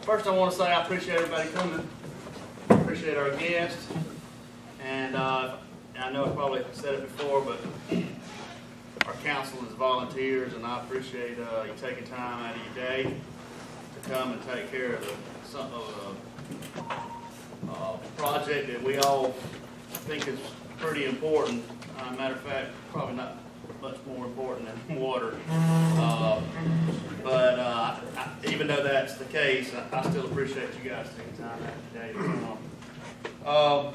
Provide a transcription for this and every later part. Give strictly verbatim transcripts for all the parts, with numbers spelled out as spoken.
first I want to say I appreciate everybody coming. Appreciate our guests. And uh, I know I probably said it before, but our council is volunteers, and I appreciate uh, you taking time out of your day to come and take care of the, some of the uh, project that we all think is pretty important. Uh, matter of fact, probably not much more important than water. Uh, but uh, I, even though that's the case, I, I still appreciate you guys taking time out of your day to come. Um,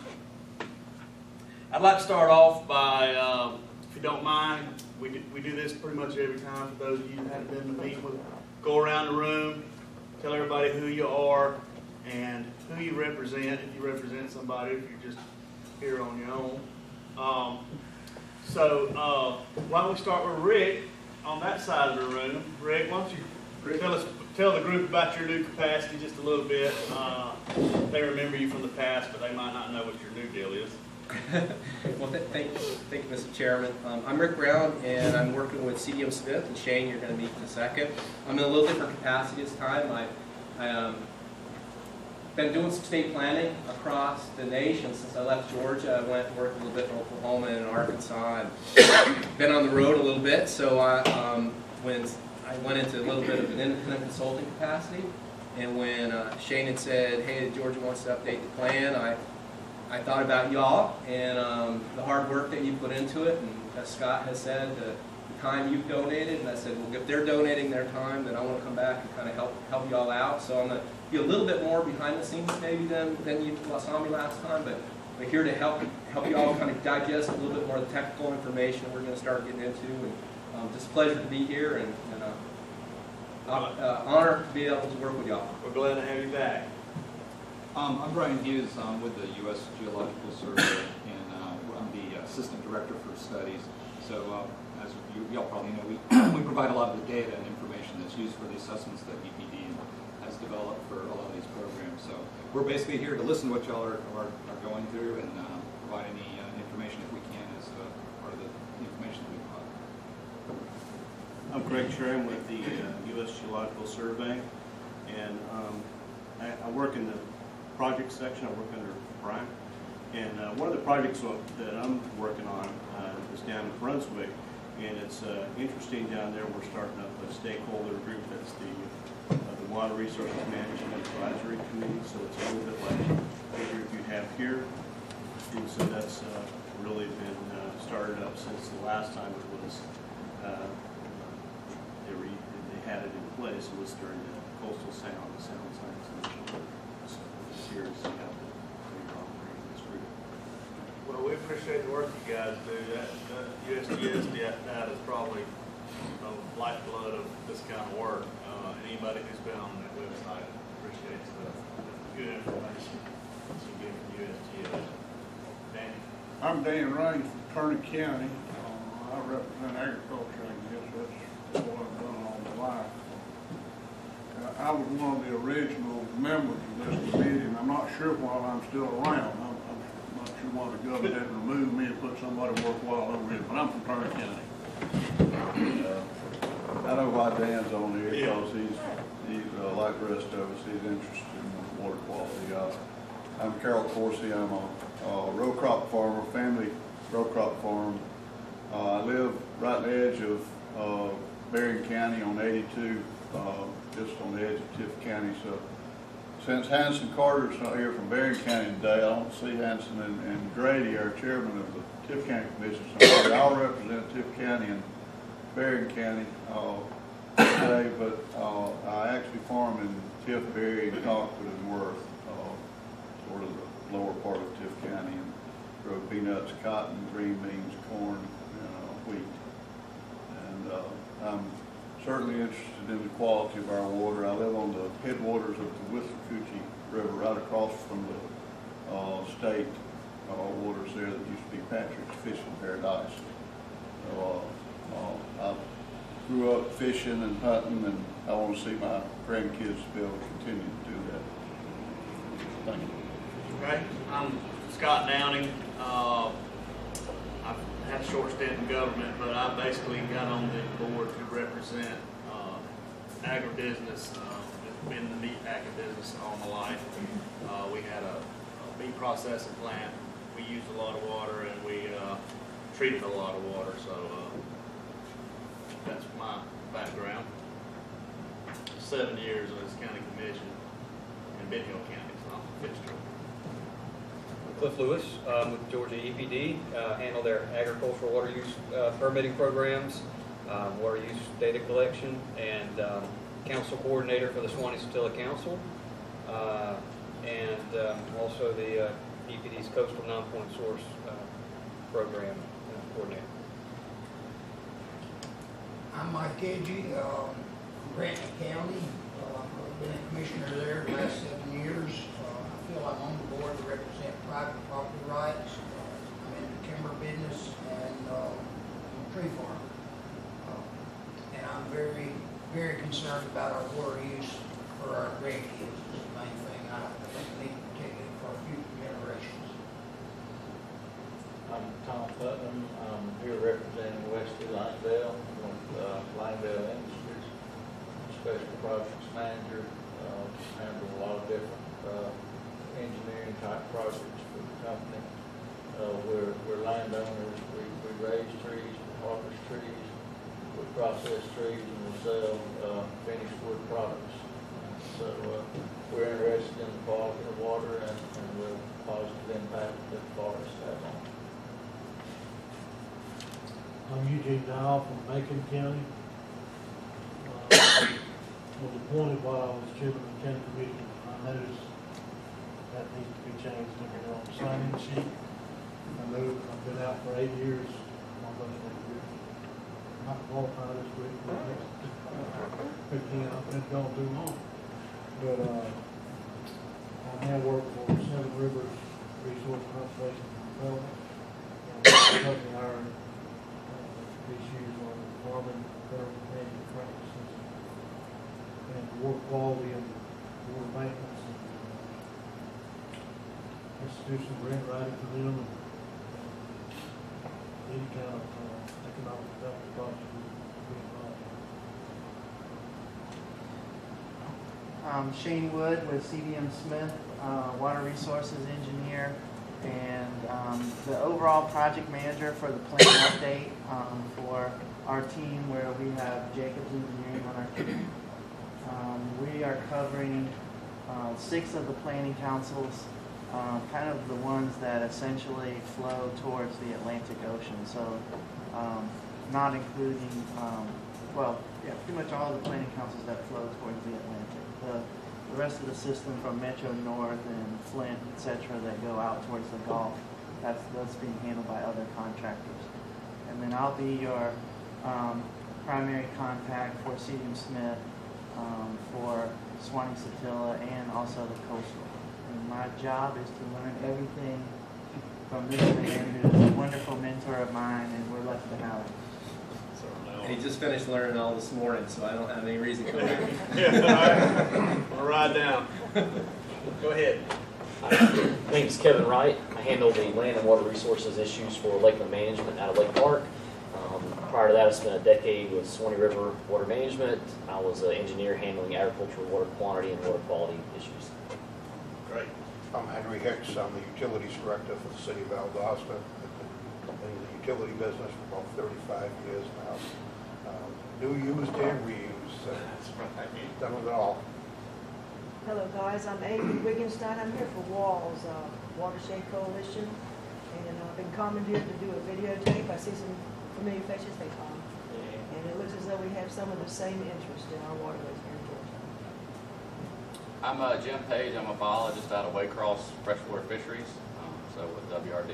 I'd like to start off by, um, if you don't mind, we do, we do this pretty much every time. For those of you who haven't been to meet with, go around the room, tell everybody who you are and who you represent, if you represent somebody, if you're just here on your own. Um, so uh, why don't we start with Rick on that side of the room. Rick, why don't you tell us, tell the group about your new capacity just a little bit. Uh, they remember you from the past, but they might not know what your new deal is. Well, th thank, thank you, Mister Chairman. Um, I'm Rick Brown, and I'm working with C D M Smith, and Shane, you're going to meet in a second. I'm in a little different capacity this time. I, I um, been doing some state planning across the nation since I left Georgia. I went and worked a little bit in Oklahoma and in Arkansas, and been on the road a little bit. So I, um, when I went into a little bit of an independent consulting capacity, and when uh, Shane had said, "Hey, Georgia wants to update the plan," I I thought about y'all and um, the hard work that you put into it, and as Scott has said, the, the time you've donated, and I said, well, if they're donating their time, then I want to come back and kind of help help y'all out. So I'm going to be a little bit more behind the scenes maybe than, than you saw me last time, but we're here to help help y'all kind of digest a little bit more of the technical information we're going to start getting into. And um, just a pleasure to be here, and, and uh, uh, honor to be able to work with y'all. We're glad to have you back. Um, I'm Brian Hughes. I'm with the U S Geological Survey, and uh, I'm the Assistant Director for Studies. So, uh, as you, you all probably know, we, we provide a lot of the data and information that's used for the assessments that E P D has developed for a lot of these programs. So, we're basically here to listen to what y'all are, are, are going through and uh, provide any uh, information if we can as uh, part of the information that we provide. I'm Craig Schramm with the uh, U S Geological Survey, and um, I, I work in the project section. I work under Brian, and uh, one of the projects that I'm working on uh, is down in Brunswick, and it's uh, interesting down there. We're starting up a stakeholder group that's the uh, the Water Resources Management Advisory Committee. So it's a little bit like the group you have here, and so that's uh, really been uh, started up since the last time it was uh, they, were, they had it in place. It was during the Coastal Sound, the Sound Science Initiative. Here to see how you're operating this group. Well, we appreciate the work you guys do. That, that U S G S data is probably the lifeblood of this kind of work. Uh, anybody who's been on that website appreciates the good information that you get from U S G S. Danny? I'm Dan Raines from Turner County. Uh, I represent agriculture, I guess. That's what I've done all my life. Uh, I was one of the original members of this committee, and I'm not sure why I'm still around. I'm, I'm not sure why the government didn't remove me and put somebody worthwhile over here, but I'm from Turner County. Uh, I know why Dan's on here, because he's, he's uh, like the rest of us, he's interested in water quality. Uh, I'm Carol Coursey. I'm a, a row crop farmer, family row crop farm. Uh, I live right on the edge of uh, Berrien County on eighty-two. Uh, just on the edge of Tift County. So since Hanson Carter's not here from Berrien County today, I don't see Hanson and, and Grady, our chairman of the Tift County Commission. So I'll represent Tift County and Berrien County uh, today, but uh, I actually farm in Tift, Berrien, Colquitt, and Worth, uh, sort of the lower part of Tift County, and grow peanuts, cotton, green beans, corn, and uh, wheat. And uh, I'm certainly interested in the quality of our water. I live on the headwaters of the Withlacoochee River, right across from the uh, state uh, waters there that used to be Patrick's Fishing Paradise. So, uh, uh, I grew up fishing and hunting, and I want to see my grandkids be able to continue to do that. Thank you. Okay, I'm Scott Downing. Uh, I've had a short stint in government, but I basically got on the board to represent uh, agribusiness, uh, been in the meat packing business all my life. Uh, we had a, a meat processing plant. We used a lot of water and we uh, treated a lot of water, so uh, that's my background. Seven years as county commission in Bentonville County, so I'm Fitzgerald. Cliff Lewis um, with Georgia E P D, uh, handle their agricultural water use uh, permitting programs, um, water use data collection, and um, council coordinator for the Swanee-Satilla Council, uh, and um, also the uh, E P D's Coastal Non-Point Source uh, Program uh, coordinator. I'm Mike Cagey, um, from Grant County. Uh, I've been a commissioner there the last seven years. Uh, I feel I'm on the board to represent private property rights. Uh, I'm in the timber business and uh, I'm a tree farmer. Uh, and I'm very, very concerned about our water use for our grandkids. It's the main thing I think we need to protect it for future generations. I'm Tom Putnam. I'm here representing Westy Langdale with uh, Langdale Industries, special projects manager. Uh, handle a lot of different uh, engineering type projects for the company. Uh, we're, we're landowners. We, we raise trees, we harvest trees, we process trees, and we sell uh, finished wood products. So uh, we're interested in the quality of water and, and the positive impact that the forest has on it. I'm Eugene Dial from Macon County. Uh, was appointed while I was chairman of the county commission. I noticed that needs to be changed in here on the sign-in sheet. I moved, I've been out for eight years. My budget eight years. Not qualified this week, but again, I've been gone too long. But uh, I now work for Seven Rivers Resource Conservation Development. And cutting iron issues on farming, thermal management practices, and water quality and water maintenance. And, uh, let's do some grant writing for them and uh, any kind of uh, economic development project we be involved in. I'm Shane Wood with C D M Smith, uh, Water Resources Engineer, and um, the overall project manager for the plan update um, for our team, where we have Jacobs Engineering on our team. Um, we are covering uh, six of the planning councils, uh, kind of the ones that essentially flow towards the Atlantic Ocean. So um, not including, um, well, yeah, pretty much all the planning councils that flow towards the Atlantic. The, the rest of the system from Metro North and Flint, et cetera, that go out towards the Gulf, that's, that's being handled by other contractors. And then I'll be your um, primary contact for C D M Smith, um, for Swanee-Satilla, and also the coastal. And my job is to learn everything from this man who's a wonderful mentor of mine, and we're lucky to have him. And he just finished learning all this morning, so I don't have any reason to come back. Yeah, all right. I'll ride down. Go ahead. My name is Kevin Wright. I handle the land and water resources issues for Lakeland Management out of Lake Park. Um, prior to that, I spent a decade with Swanee River Water Management. I was an engineer handling agricultural water quantity and water quality issues. Great. I'm Henry Hicks. I'm the utilities director for the city of Valdosta. I've been in the utility business for about thirty-five years now. Um, new used and reused. So that's right. Done it all. Hello guys, I'm Amy Wiggenstein. I'm here for WALS, uh, Watershed Coalition, and I've been commandeered to do a videotape. I see some familiar faces, they Tom. And it looks as though we have some of the same interest in our waterways here in Georgia. I'm uh, Jim Page. I'm a biologist out of Waycross Freshwater Fisheries, um, so with W R D.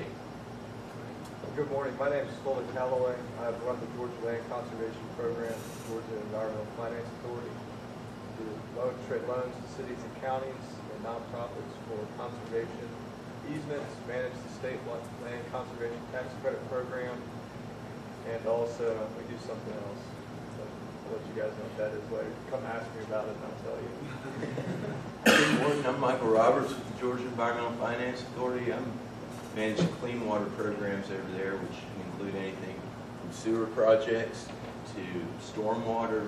Good morning. My name is Fulton Calloway. I run the Georgia Land Conservation Program, Georgia Environmental Finance Authority. We do loan, trade loans to cities and counties and nonprofits for conservation easements, manage the state land conservation tax credit program, and also we do something else. I'll let you guys know what that is later. Come ask me about it and I'll tell you. Good morning. I'm Michael Roberts with the Georgia Environmental Finance Authority. I'm managing clean water programs over there, which can include anything from sewer projects to stormwater,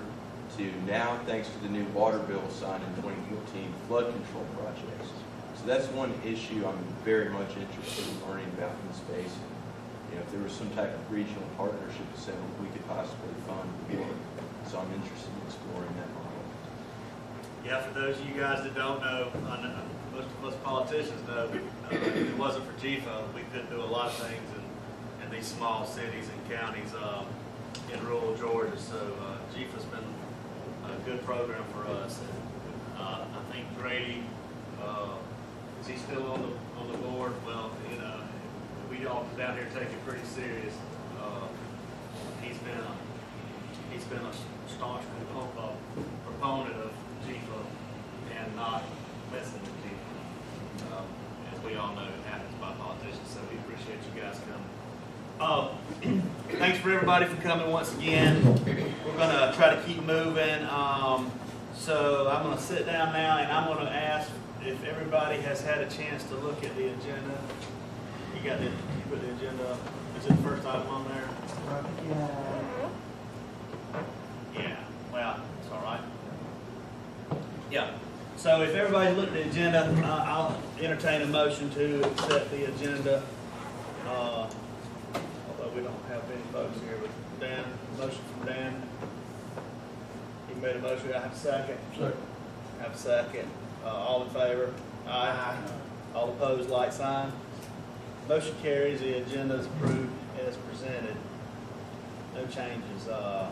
to now, thanks to the new water bill signed in twenty fourteen, flood control projects. So that's one issue I'm very much interested in learning about in the space. You know, if there was some type of regional partnership that said we could possibly fund more. So I'm interested in exploring that model. Yeah, for those of you guys that don't know, I know most of us politicians know, uh, if it wasn't for G F O, we couldn't do a lot of things in, in these small cities and counties uh, in rural Georgia. So uh, G F O's been a good program for us. And, uh, I think Grady, uh, is he still on the on the board? Well, you know, we all down here take it pretty serious. Uh, he's been a he's been a staunch uh, proponent of G F O and not messing with G F O. Um, as we all know, it happens by politicians. So we appreciate you guys coming. Uh, thanks for everybody for coming once again. We're gonna try to keep moving. Um, so I'm gonna sit down now and I'm gonna ask if everybody has had a chance to look at the agenda. You got the, you put the agenda up. Is it the first item on there? Yeah. Yeah, well, it's all right. Yeah, so if everybody looked at the agenda, uh, I'll entertain a motion to accept the agenda. Uh, although we don't have any folks here, but Dan, motion from Dan. He made a motion, I have a second. Second. Have a second. Uh, all in favor? Aye. All opposed, like sign. Motion carries, the agenda is approved as presented. No changes. Uh,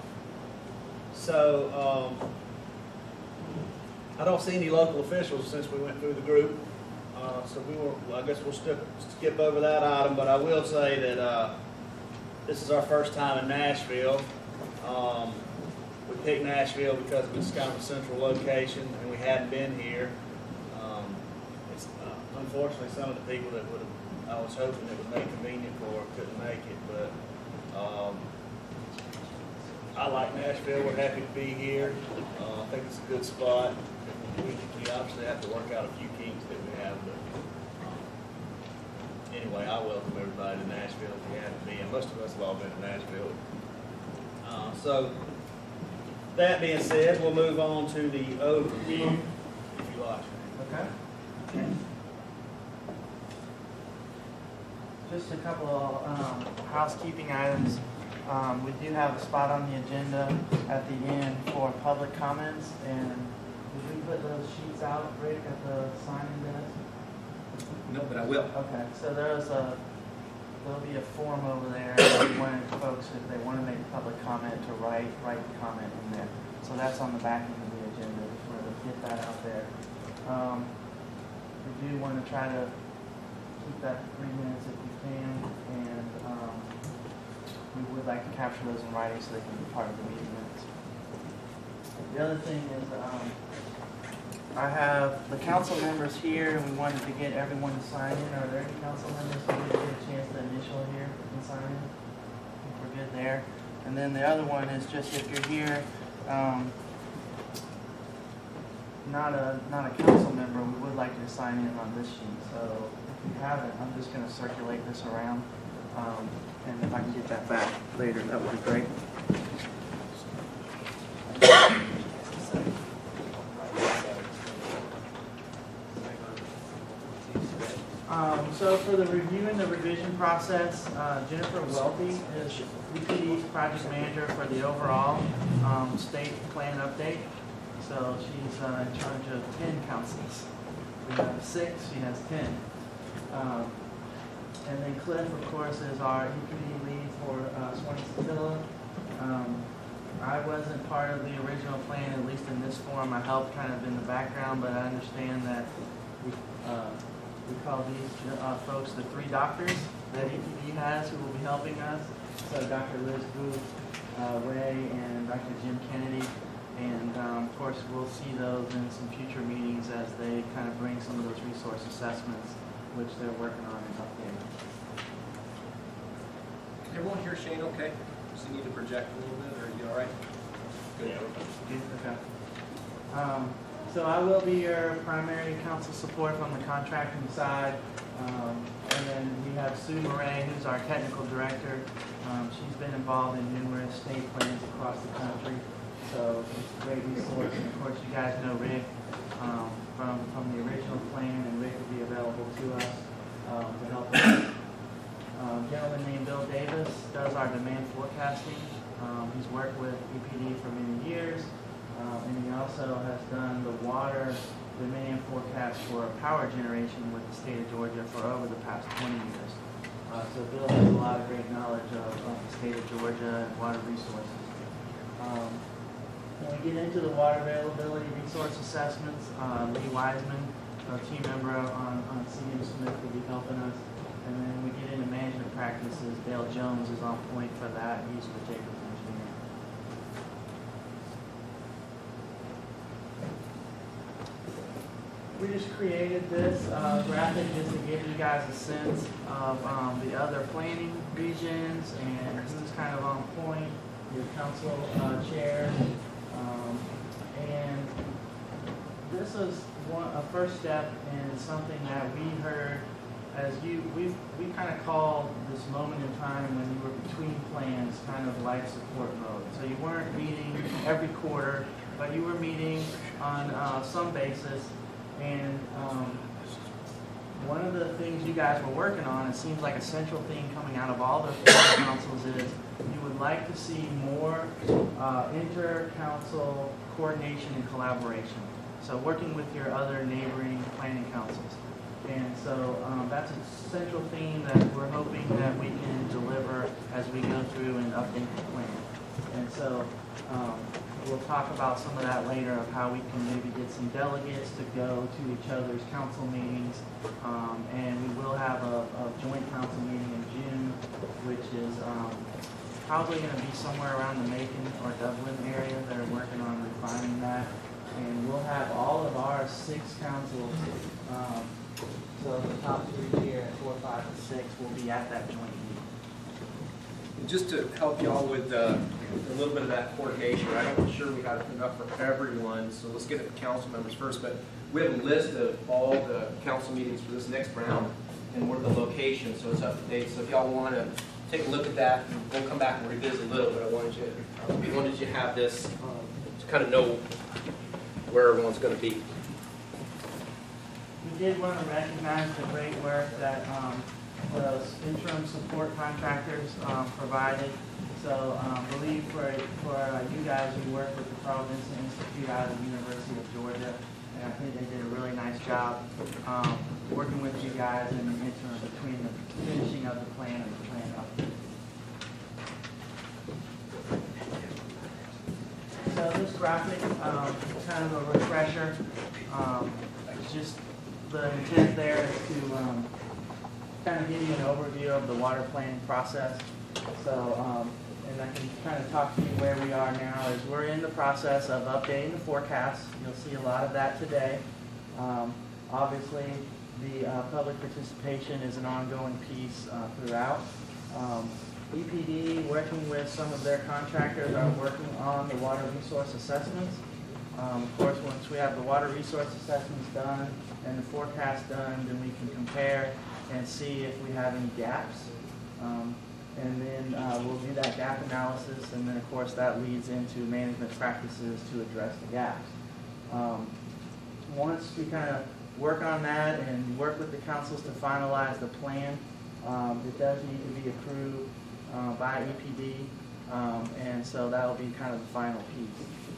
So, um, I don't see any local officials since we went through the group. Uh, so we will, I guess we'll skip, skip over that item, but I will say that, uh, this is our first time in Nashville. Um, we picked Nashville because it's kind of a central location and we hadn't been here. Um, it's, uh, unfortunately, some of the people that would have, I was hoping it would make convenient for, couldn't make it, but, um, I like Nashville. We're happy to be here. Uh, I think it's a good spot. We, we obviously have to work out a few kinks that we have, but um, anyway, I welcome everybody to Nashville if you haven't been. Most of us have all been to Nashville. Uh, so, that being said, we'll move on to the overview, if you like. Okay. Just a couple of um, housekeeping items. Um, we do have a spot on the agenda at the end for public comments, and did we put those sheets out, Rick, at the signing desk? No, but I will. Okay, so there's a, there'll be a form over there, if you wanted folks, if they want to make a public comment, to write, write the comment in there. So that's on the back end of the agenda, just wanted to get that out there. Um, we do want to try to keep that to three minutes if we can, and um, we would like to capture those in writing so they can be part of the meeting minutes. The other thing is, um, I have the council members here, and we wanted to get everyone to sign in. Are there any council members who didn't get a chance to initial here and sign in? I think we're good there. And then the other one is just if you're here, um, not a not a council member, we would like you to sign in on this sheet. So if you haven't, I'm just going to circulate this around. Um, And if I can get that back later, that would be great. Um, so for the review and the revision process, uh, Jennifer Welty is E P D's project manager for the overall um, state plan update. So she's uh, in charge of ten councils. We have six, she has ten. Um, And then Cliff, of course, is our E P D lead for uh, Swansea. Um, I wasn't part of the original plan, at least in this form. I helped kind of in the background, but I understand that we, uh, we call these uh, folks the three doctors that E P D has who will be helping us. So Doctor Liz Booth, uh, Ray, and Doctor Jim Kennedy. And um, of course, we'll see those in some future meetings as they kind of bring some of those resource assessments, which they're working on and updating. Everyone hear Shane okay? Does he need to project a little bit, or are you all right? Good. Good, okay. Um, so I will be your primary council support from the contracting side. Um, and then we have Sue Murray, who's our technical director. Um, she's been involved in numerous state plans across the country. So it's a great resource, and of course, you guys know Rick um, from, from the original plan, and Rick will be available to us um, to help us. Um, a gentleman named Bill Davis does our demand forecasting. Um, he's worked with E P D for many years, um, and he also has done the water demand forecast for power generation with the state of Georgia for over the past twenty years. Uh, so Bill has a lot of great knowledge of, of the state of Georgia and water resources. Um, when we get into the water availability resource assessments, uh, Lee Wiseman, a team member on, on C D M Smith, will be helping us. And then we get into management practices, Dale Jones is on point for that. He's with Jacobs Engineering. We just created this uh, graphic just to give you guys a sense of um, the other planning regions and who's kind of on point, your council uh, chair. Um, and this is one, a first step in something that we heard as you, we we kind of called this moment in time when you were between plans kind of life support mode. So you weren't meeting every quarter, but you were meeting on uh, some basis. And um, one of the things you guys were working on, it seems like a central theme coming out of all the councils is you would like to see more uh, inter-council coordination and collaboration. So working with your other neighboring planning councils. And so um, that's a central theme that we're hoping that we can deliver as we go through and update the plan. And so um, we'll talk about some of that later of how we can maybe get some delegates to go to each other's council meetings. Um, and we will have a, a joint council meeting in June, which is um, probably going to be somewhere around the Macon or Dublin area. They're working on refining that. And we'll have all of our six councils, um, so the top three here, four, five, and six, will be at that joint meeting. Just to help y'all with uh, a little bit of that coordination, I'm not sure we have enough for everyone, so let's get at the council members first. But we have a list of all the council meetings for this next round and where the location, so it's up to date. So if y'all want to take a look at that, we'll come back and revisit a little bit. I wanted you, we wanted you to have this um, to kind of know where everyone's going to be. We did want to recognize the great work that um, the interim support contractors um, provided. So I um, believe for, for uh, you guys, we work with the Carl Vinson Institute out of the University of Georgia, and I think they did a really nice job um, working with you guys in the interim between the finishing of the plan and the plan update. So this graphic um, is kind of a refresher. Um, it's just the intent there is to um, kind of give you an overview of the water planning process. So, um, and I can kind of talk to you where we are now is we're in the process of updating the forecast. You'll see a lot of that today. Um, obviously, the uh, public participation is an ongoing piece uh, throughout. Um, E P D, working with some of their contractors, are working on the water resource assessments. Um, of course, once we have the water resource assessments done and the forecast done, then we can compare and see if we have any gaps. Um, and then uh, we'll do that gap analysis, and then of course that leads into management practices to address the gaps. Um, once we kind of work on that and work with the councils to finalize the plan, um, it does need to be approved Uh, by E P D, um, and so that will be kind of the final piece.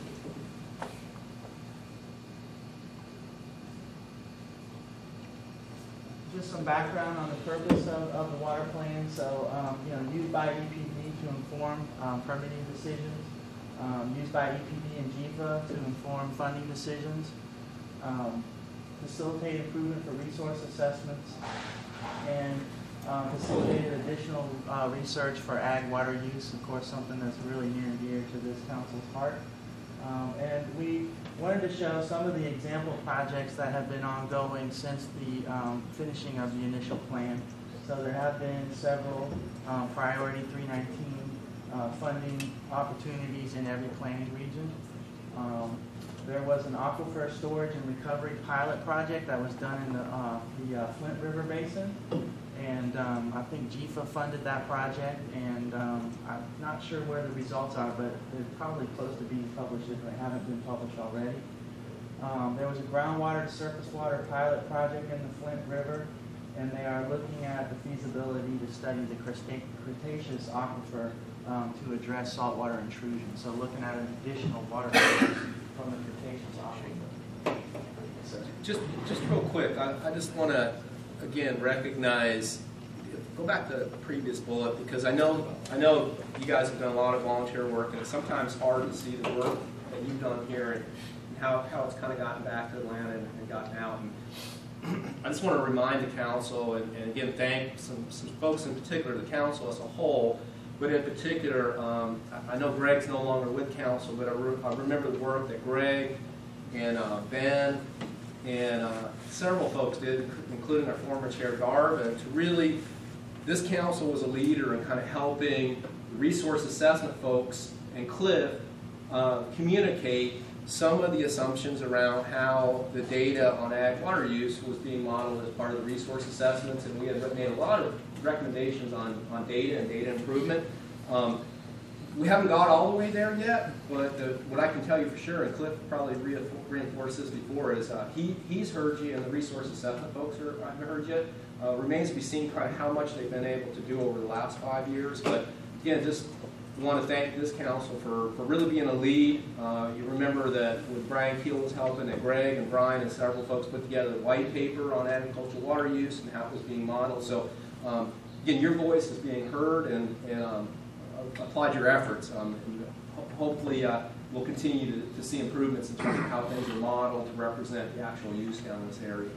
Just some background on the purpose of, of the water plan. So, um, you know, used by E P D to inform um, permitting decisions, um, used by E P D and G I F A to inform funding decisions, um, facilitate improvement for resource assessments, and Uh, facilitated additional uh, research for ag water use, of course, something that's really near and dear to this council's heart. Um, and we wanted to show some of the example projects that have been ongoing since the um, finishing of the initial plan. So there have been several um, priority three nineteen uh, funding opportunities in every planning region. Um, there was an aquifer storage and recovery pilot project that was done in the, uh, the uh, Flint River Basin. And um, I think G I F A funded that project, and um, I'm not sure where the results are, but they're probably close to being published if they haven't been published already. Um, there was a groundwater to surface water pilot project in the Flint River, and they are looking at the feasibility to study the Cretaceous aquifer um, to address saltwater intrusion. So looking at an additional water source from the Cretaceous aquifer. So, Just, just real quick, I, I just want to, again, recognize, go back to the previous bullet, because I know, I know you guys have done a lot of volunteer work, and it's sometimes hard to see the work that you've done here and how, how it's kind of gotten back to Atlanta and, and gotten out. And I just want to remind the council, and, and again, thank some, some folks in particular, the council as a whole, but in particular, um, I, I know Greg's no longer with council, but I, re I remember the work that Greg and uh, Ben and uh, several folks did, including our former chair Garvin, to really, this council was a leader in kind of helping the resource assessment folks and Cliff uh, communicate some of the assumptions around how the data on ag water use was being modeled as part of the resource assessments, and we had made a lot of recommendations on, on data and data improvement. Um, We haven't got all the way there yet, but the, what I can tell you for sure, and Cliff probably re reinforced this before, is uh, he, he's heard you, and the resource assessment folks are, haven't heard you. Uh, remains to be seen kind of how much they've been able to do over the last five years. But again, just want to thank this council for, for really being a lead. Uh, you remember that when Brian Keel was helping, that Greg and Brian and several folks put together the white paper on agricultural water use and how it was being modeled. So um, again, your voice is being heard, and, and um, applaud your efforts. Um, and hopefully uh, we'll continue to, to see improvements in terms of how things are modeled to represent the actual use down in this area.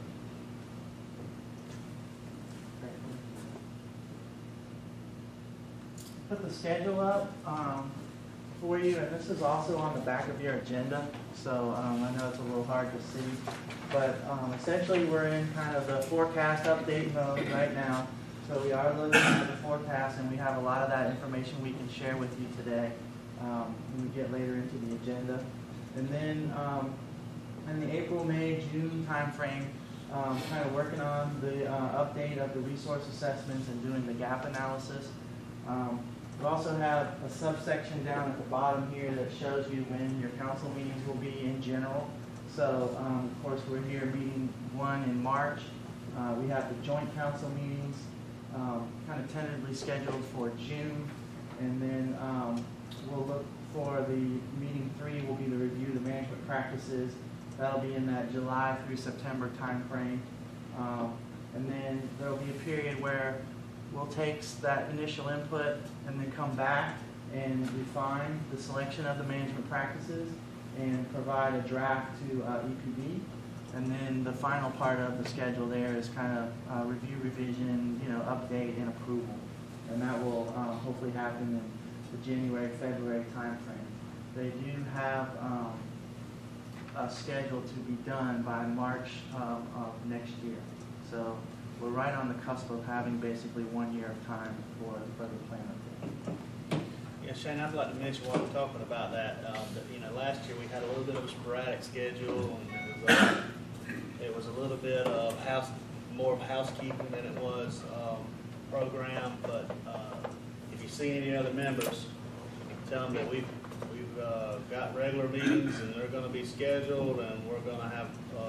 Put the schedule up um, for you, and this is also on the back of your agenda, so um, I know it's a little hard to see, but um, essentially we're in kind of the forecast update mode right now. So we are looking at the forecast, and we have a lot of that information we can share with you today um, when we get later into the agenda. And then um, in the April, May, June timeframe, um, kind of working on the uh, update of the resource assessments and doing the gap analysis. Um, we also have a subsection down at the bottom here that shows you when your council meetings will be in general. So um, of course we're here meeting one in March. Uh, we have the joint council meetings Um, kind of tentatively scheduled for June, and then um, we'll look for the meeting three will be the review of the management practices. That'll be in that July through September time frame, um, and then there'll be a period where we'll take that initial input and then come back and refine the selection of the management practices and provide a draft to uh, E P D. And then the final part of the schedule there is kind of uh, review, revision, you know, update, and approval. And that will uh, hopefully happen in the January, February timeframe. They do have um, a schedule to be done by March um, of next year. So we're right on the cusp of having basically one year of time for, for the plan update. Yeah, Shane, I'd like to mention while we're talking about that, um, that, you know, last year we had a little bit of a sporadic schedule, and it was, uh, it was a little bit of house, more of housekeeping than it was um, program. But uh, if you see any other members, tell them that we've we've uh, got regular meetings, and they're going to be scheduled, and we're going to have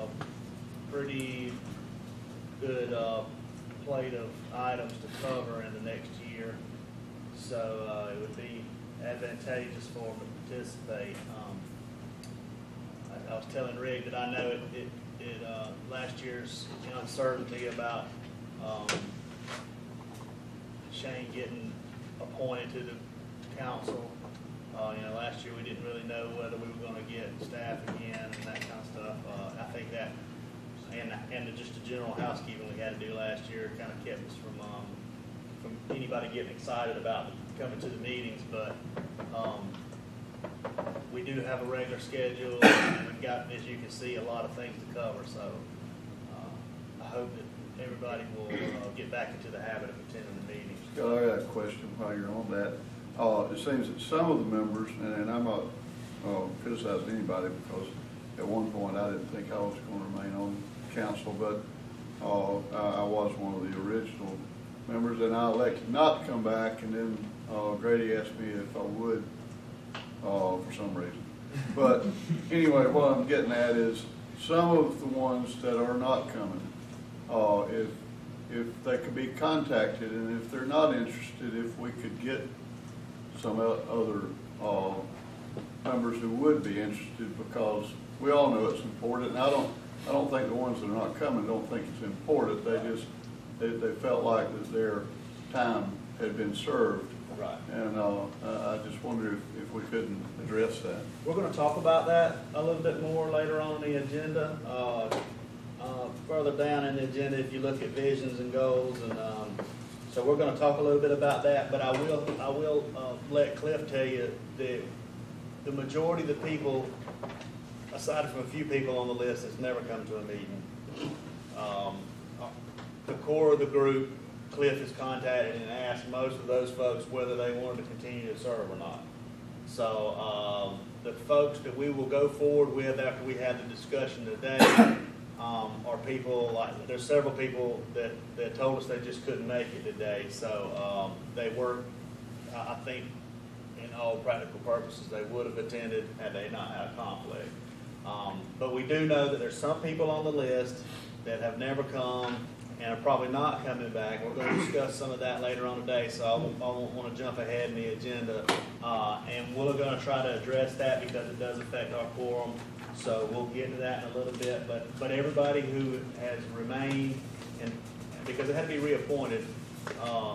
a pretty good uh, plate of items to cover in the next year. So uh, it would be advantageous for them to participate. Um, I, I was telling Rick that I know it, it, it uh, last year's uncertainty about um, Shane getting appointed to the council. Uh, you know, last year we didn't really know whether we were going to get staff again and that kind of stuff. Uh, I think that, and and the, just the general housekeeping we had to do last year kind of kept us from um, from anybody getting excited about coming to the meetings. But um, we do have a regular schedule, and we've got, as you can see, a lot of things to cover. So uh, I hope that everybody will uh, get back into the habit of attending the meetings. Scott, I got a question while you're on that. Uh, it seems that some of the members, and, and I'm not uh, criticizing anybody, because at one point I didn't think I was going to remain on council, but uh, I, I was one of the original members, and I elected not to come back, and then uh, Grady asked me if I would uh, for some reason. But anyway, what I'm getting at is some of the ones that are not coming, uh, if if they could be contacted, and if they're not interested, if we could get some other uh, members who would be interested, because we all know it's important. And I don't, I don't think the ones that are not coming don't think it's important. They just, they, they felt like that their time had been served. Right. And uh, I just wonder if, if we couldn't address that. We're going to talk about that a little bit more later on in the agenda. Uh, uh, further down in the agenda, if you look at visions and goals, and um, so we're going to talk a little bit about that. But I will, I will uh, let Cliff tell you that the majority of the people, aside from a few people on the list, has never come to a meeting. Um, the core of the group, Cliff has contacted and asked most of those folks whether they wanted to continue to serve or not. So um, the folks that we will go forward with after we have the discussion today um, are people like, there's several people that, that told us they just couldn't make it today. So um, they were, I think, in all practical purposes, they would have attended had they not had a conflict. Um, but we do know that there's some people on the list that have never come and are probably not coming back. We're going to discuss some of that later on today, so I won't, I won't want to jump ahead in the agenda. Uh, and we're going to try to address that because it does affect our quorum. So we'll get into that in a little bit. But but everybody who has remained, and because it had to be reappointed, uh,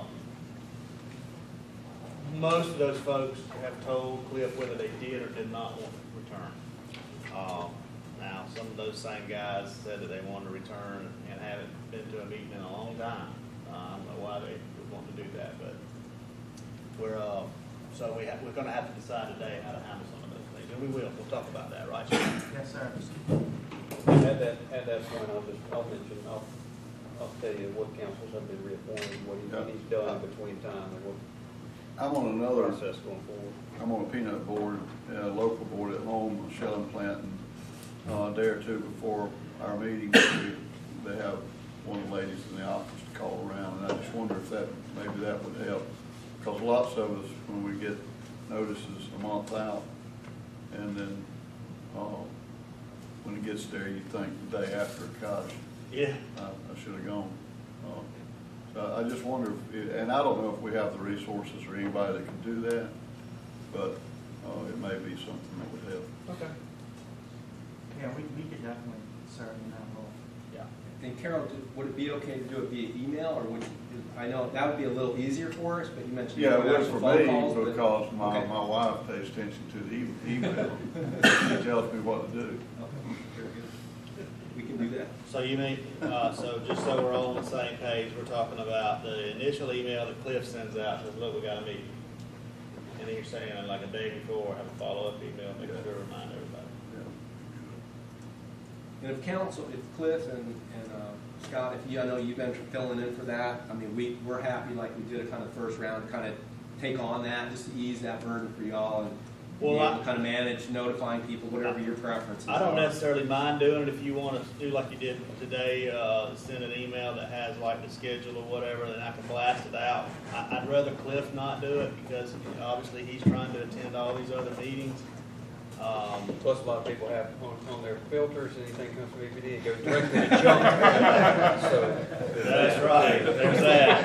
most of those folks have told Cliff whether they did or did not want to return. Uh, now, some of those same guys said that they wanted to return and haven't been to a meeting in a long time. Uh, I don't know why they would want to do that, but we're uh, so we have, we're going to have to decide today how to handle some of those things, and we will. We'll talk about that, right? Yes, sir. At that, at that point, I'll just, I'll mention, I'll, I'll tell you what councils have been reappointed, what he- Yeah. he's done between time, and what I'm on another, process going forward. I'm on a peanut board, a local board at home, a shelling plant, and uh, a day or two before our meeting, we, they have one of the ladies in the office to call around, and I just wonder if that, maybe that would help. Because lots of us, when we get notices a month out, and then uh, when it gets there, you think the day after, gosh, Yeah. I, I should have gone. Uh, so I just wonder, if it, and I don't know if we have the resources or anybody that can do that, but uh, it may be something that would help. Okay. Yeah, we, we could definitely serve in that role. Yeah. And Carol, did- would it be okay to do it via email, or would you, I know that would be a little easier for us, but you mentioned. Yeah, it doing would actual for phone me, calls, but- because my, Okay. my wife pays attention to the e- email. She tells me what to do. Okay, very good. We can do that. So you mean, uh, so just so we're all on the same page, we're talking about the initial email that Cliff sends out, says, look, we got a meeting. And then you're saying like a day before, have a follow-up email, make sure to remind everybody. And if council, if Cliff and, and uh, Scott, if you, I know you've been filling in for that, I mean, we, we're happy like we did a kind of first round, to kind of take on that, just to ease that burden for y'all and be Well, able I- to kind of manage notifying people, whatever your preferences are. I don't necessarily mind doing it if you want to do like you did today, uh, send an email that has like the schedule or whatever, then I can blast it out. I, I'd rather Cliff not do it because you know, obviously he's trying to attend all these other meetings. Um, Plus, a lot of people have on, on their filters, anything comes from E P D, it goes directly to junk. So, That's right, there's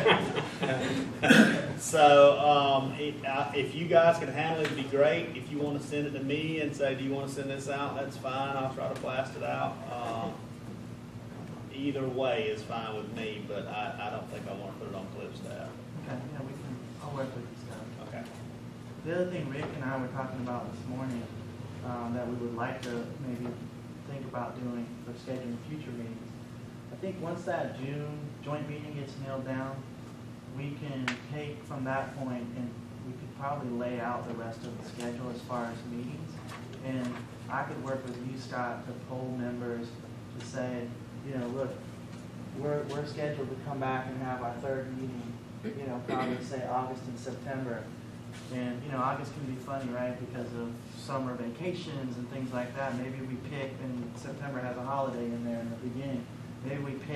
that. So, um, if, I- if you guys can handle it, it'd be great. If you want to send it to me and say, do you want to send this out, that's fine, I'll try to blast it out. Um, either way is fine with me, but I, I don't think I want to put it on Cliff's staff. Okay, yeah, we can, I'll work with you, Scott. Okay. The other thing Rick and I were talking about this morning, um, that we would like to maybe think about doing for scheduling future meetings. I think once that June joint meeting gets nailed down, we can take from that point and we could probably lay out the rest of the schedule as far as meetings. And I could work with you, Scott, to poll members to say, you know, look, we're, we're scheduled to come back and have our third meeting, you know, probably say August and September. And, you know, August can be funny, right, because of summer vacations and things like that. Maybe we pick, and September has a holiday in there in the beginning. Maybe we pick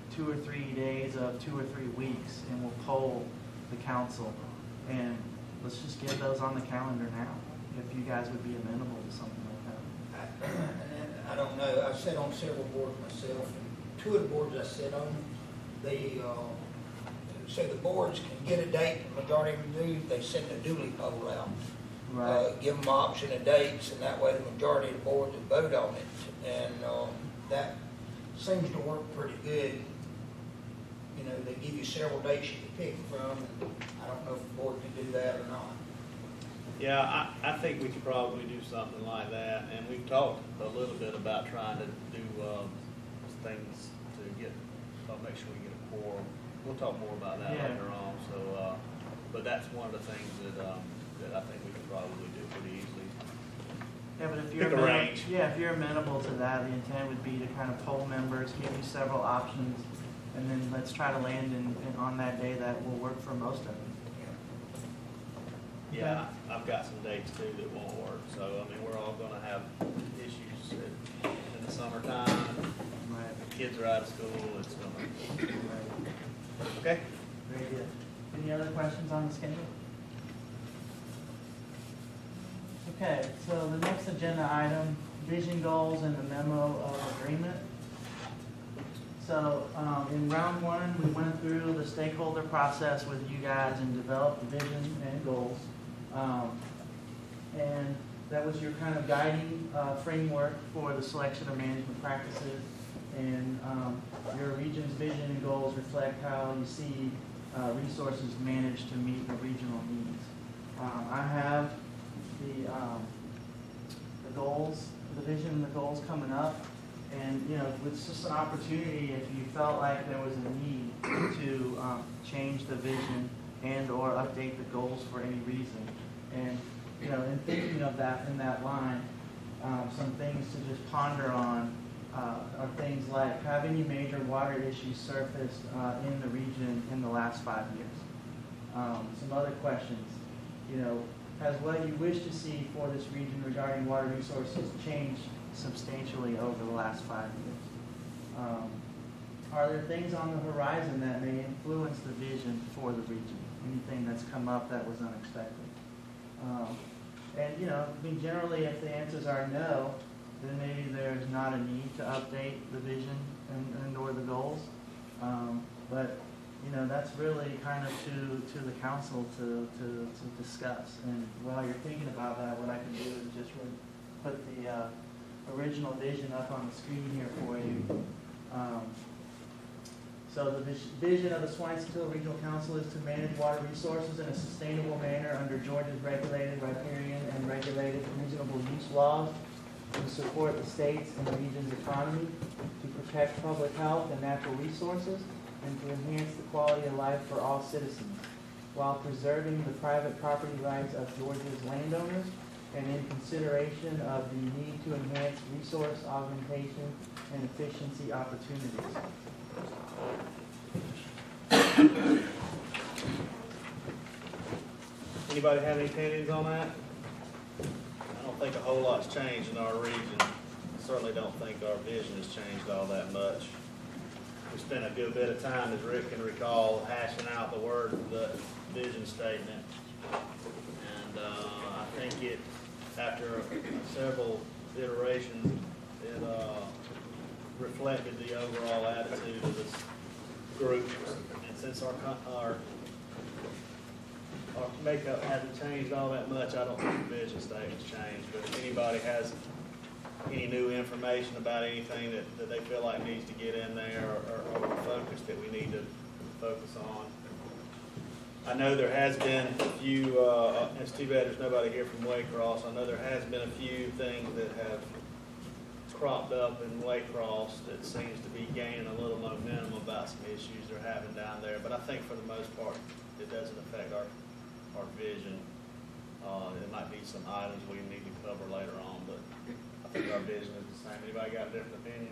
two or three days of two or three weeks, and we'll poll the council. And let's just get those on the calendar now, if you guys would be amenable to something like that. And then, I don't know, I've sat on several boards myself, and two of the boards I sit on, they, uh, say the boards can get a date, the majority of them do, they send a duly poll out. Uh, give them option of dates, and that way the majority of the boards will vote on it. And, um, that seems to work pretty good. You know, they give you several dates you can pick from, and I don't know if the board can do that or not. Yeah, I, I think we could probably do something like that, and we've talked a little bit about trying to do, um, things to get, uh, make sure we get a quorum. We'll talk more about that Yeah. later on, so, uh, but that's one of the things that, um, that I think we could probably do pretty easily. Yeah, but if you're, Pick a amenable- range. yeah, if you're amenable to that, the intent would be to kind of poll members, give you several options, and then let's try to land in, in on that day that will work for most of them. Yeah, I've got some dates too that won't work, so, I mean, we're all gonna have issues in in the summertime. Right. Kids are out of school, it's gonna, Right. okay? Very good. Any other questions on the schedule? Okay, so the next agenda item, vision goals and the memo of agreement. So um, in round one, we went through the stakeholder process with you guys and developed the vision and goals. Um, and that was your kind of guiding uh, framework for the selection of management practices. And um, your region's vision and goals reflect how you see uh, resources managed to meet the regional needs. Um, I have the, um, the goals, the vision and the goals coming up. And, you know, it's just an opportunity if you felt like there was a need to um, change the vision and or update the goals for any reason. And, you know, in thinking of that in that line, um, some things to just ponder on uh, are things like, have any major water issues surfaced uh, in the region in the last five years? Um, some other questions, you know, has what you wish to see for this region regarding water resources changed substantially over the last five years? Um, are there things on the horizon that may influence the vision for the region? Anything that's come up that was unexpected? Um, and, you know, I mean, generally, if the answers are no, then maybe there's not a need to update the vision and, and or the goals. Um, but, you know, that's really kind of to, to the council to, to, to discuss. And while you're thinking about that, what I can do is just really put the uh, original vision up on the screen here for you. Um, so the vis vision of the Swine-Still Regional Council is to manage water resources in a sustainable manner under Georgia's regulated, riparian, and regulated reasonable use laws, to support the state's and the region's economy, to protect public health and natural resources, and to enhance the quality of life for all citizens, while preserving the private property rights of Georgia's landowners, and in consideration of the need to enhance resource augmentation and efficiency opportunities. Anybody have any opinions on that? I don't think a whole lot's changed in our region. I certainly don't think our vision has changed all that much. We spent a good bit of time, as Rick can recall, hashing out the word, the vision statement. And uh, I think it, after several iterations, it uh, reflected the overall attitude of this group. And since our, our our makeup hasn't changed all that much, I don't think the vision statement's changed. But if anybody has any new information about anything that, that they feel like needs to get in there, or, or, or focus that we need to focus on. I know there has been a few, uh, it's too bad there's nobody here from Waycross. I know there has been a few things that have cropped up in Waycross that seems to be gaining a little momentum about some issues they're having down there. But I think for the most part, it doesn't affect our, our vision. Uh, there might be some items we need to cover later on, but I think our vision is the same. Anybody got a different opinion?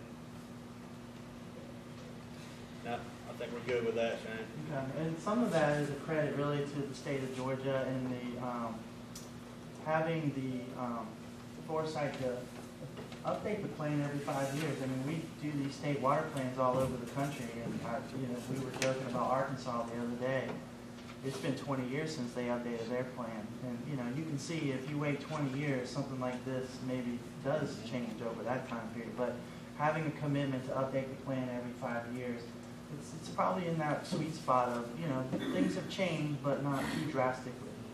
No, I think we're good with that, Shane. Okay. And some of that is a credit really to the state of Georgia and the um, having the um, foresight to Update the plan every five years. I mean, we do these state water plans all over the country, and, uh, you know, we were joking about Arkansas the other day. It's been twenty years since they updated their plan. And, you know, you can see if you wait twenty years, something like this maybe does change over that time period. But having a commitment to update the plan every five years, it's, it's probably in that sweet spot of, you know, things have changed, but not too drastically.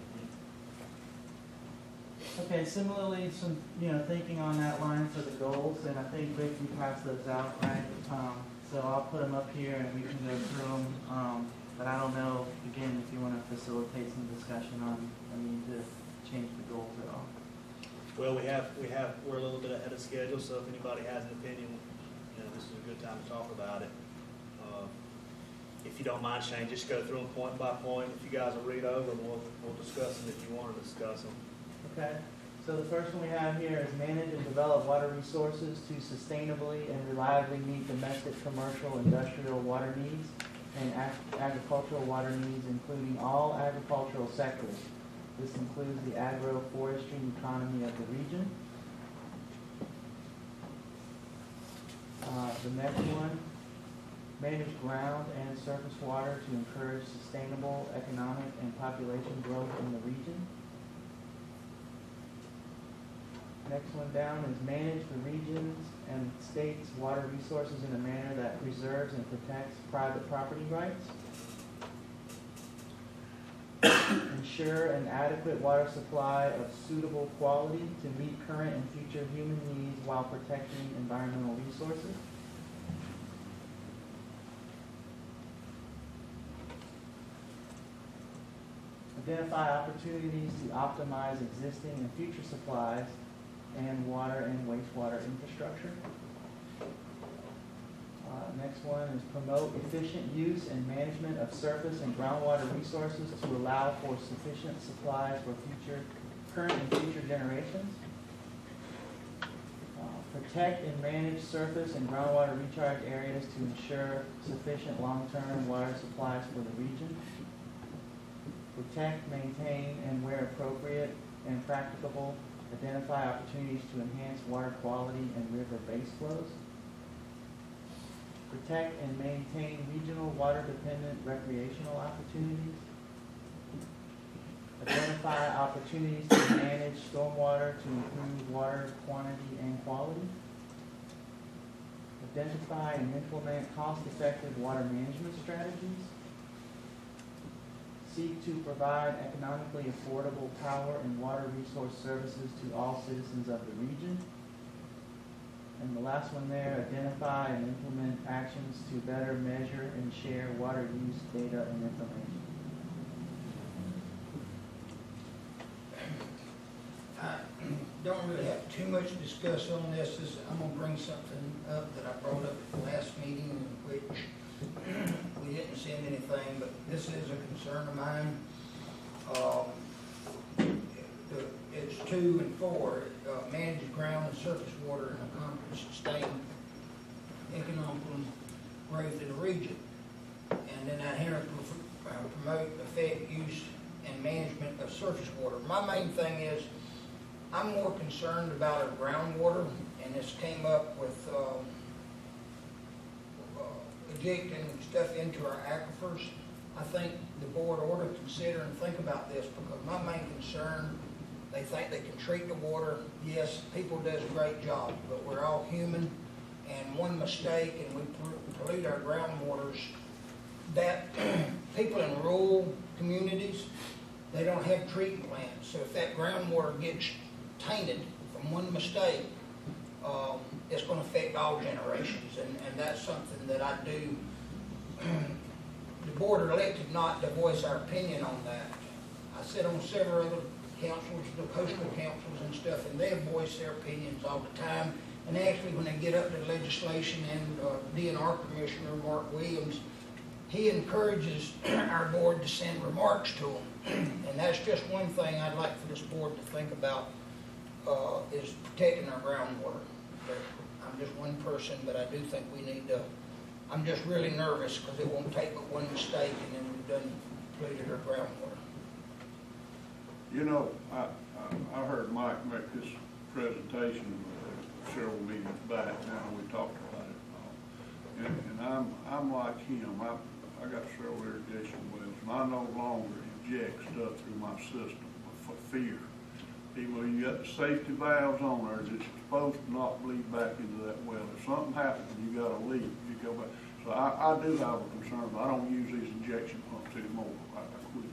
Okay, similarly, some, you know, thinking on that line for the goals, and I think Rick, you passed those out, right? Um, so I'll put them up here and we can go through them. Um, but I don't know, again, if you want to facilitate some discussion on the need to change the goals at all. Well, we have, we have, we're a little bit ahead of schedule, so if anybody has an opinion, you know, this is a good time to talk about it. Uh, If you don't mind, Shane, just go through them point by point. If you guys will read over them, we'll, we'll discuss them if you want to discuss them. Okay, so the first one we have here is manage and develop water resources to sustainably and reliably meet domestic, commercial, industrial water needs and ag- agricultural water needs, including all agricultural sectors. This includes the agro-forestry economy of the region. Uh, the next one, manage ground and surface water to encourage sustainable economic and population growth in the region. Next one down is manage the regions and states' water resources in a manner that preserves and protects private property rights. Ensure an adequate water supply of suitable quality to meet current and future human needs while protecting environmental resources. Identify opportunities to optimize existing and future supplies and water and wastewater infrastructure. Uh, next one is promote efficient use and management of surface and groundwater resources to allow for sufficient supplies for future, current and future generations. Uh, protect and manage surface and groundwater recharge areas to ensure sufficient long-term water supplies for the region. Protect, maintain, and where appropriate and practicable, identify opportunities to enhance water quality and river base flows. Protect and maintain regional water-dependent recreational opportunities. Identify opportunities to manage stormwater to improve water quantity and quality. Identify and implement cost-effective water management strategies. Seek to provide economically affordable power and water resource services to all citizens of the region. And the last one there, identify and implement actions to better measure and share water use data and information. I don't really have too much to discuss on this. This I'm going to bring something up that I brought up at the last meeting, in which we didn't send anything, but this is a concern of mine. Um, the, it's two and four. Uh, manage ground and surface water and accomplish sustained economic growth in the region. And then I hear uh, promote effective use and management of surface water. My main thing is I'm more concerned about our groundwater, and this came up with um, injecting stuff into our aquifers. I think the board ought to consider and think about this, because my main concern, they think they can treat the water. Yes, people does a great job, but we're all human, and one mistake and we pollute our groundwaters. That people in rural communities, they don't have treatment plants, so if that groundwater gets tainted from one mistake, um, it's going to affect all generations, and, and that's something that I do. The board are elected not to voice our opinion on that. I sit on several other councils, the coastal councils and stuff, and they voice their opinions all the time. And actually, when they get up to legislation, and uh, D N R Commissioner Mark Williams, he encourages our board to send remarks to them. And that's just one thing I'd like for this board to think about, uh, is protecting our groundwater. But I'm just one person, but I do think we need to, I'm just really nervous because it won't take but one mistake and then we've done polluted our groundwater. You know, I, I, I heard Mike make this presentation several meetings back now, we talked about it. Uh, And, and I'm, I'm like him, I, I got several irrigation wells, and I no longer inject stuff through my system for fear. Even though you got the safety valves on there, it's supposed to not bleed back into that well. If something happens, you got a leak, you go back. So I, I do have a concern, but I don't use these injection pumps anymore. I, I quit.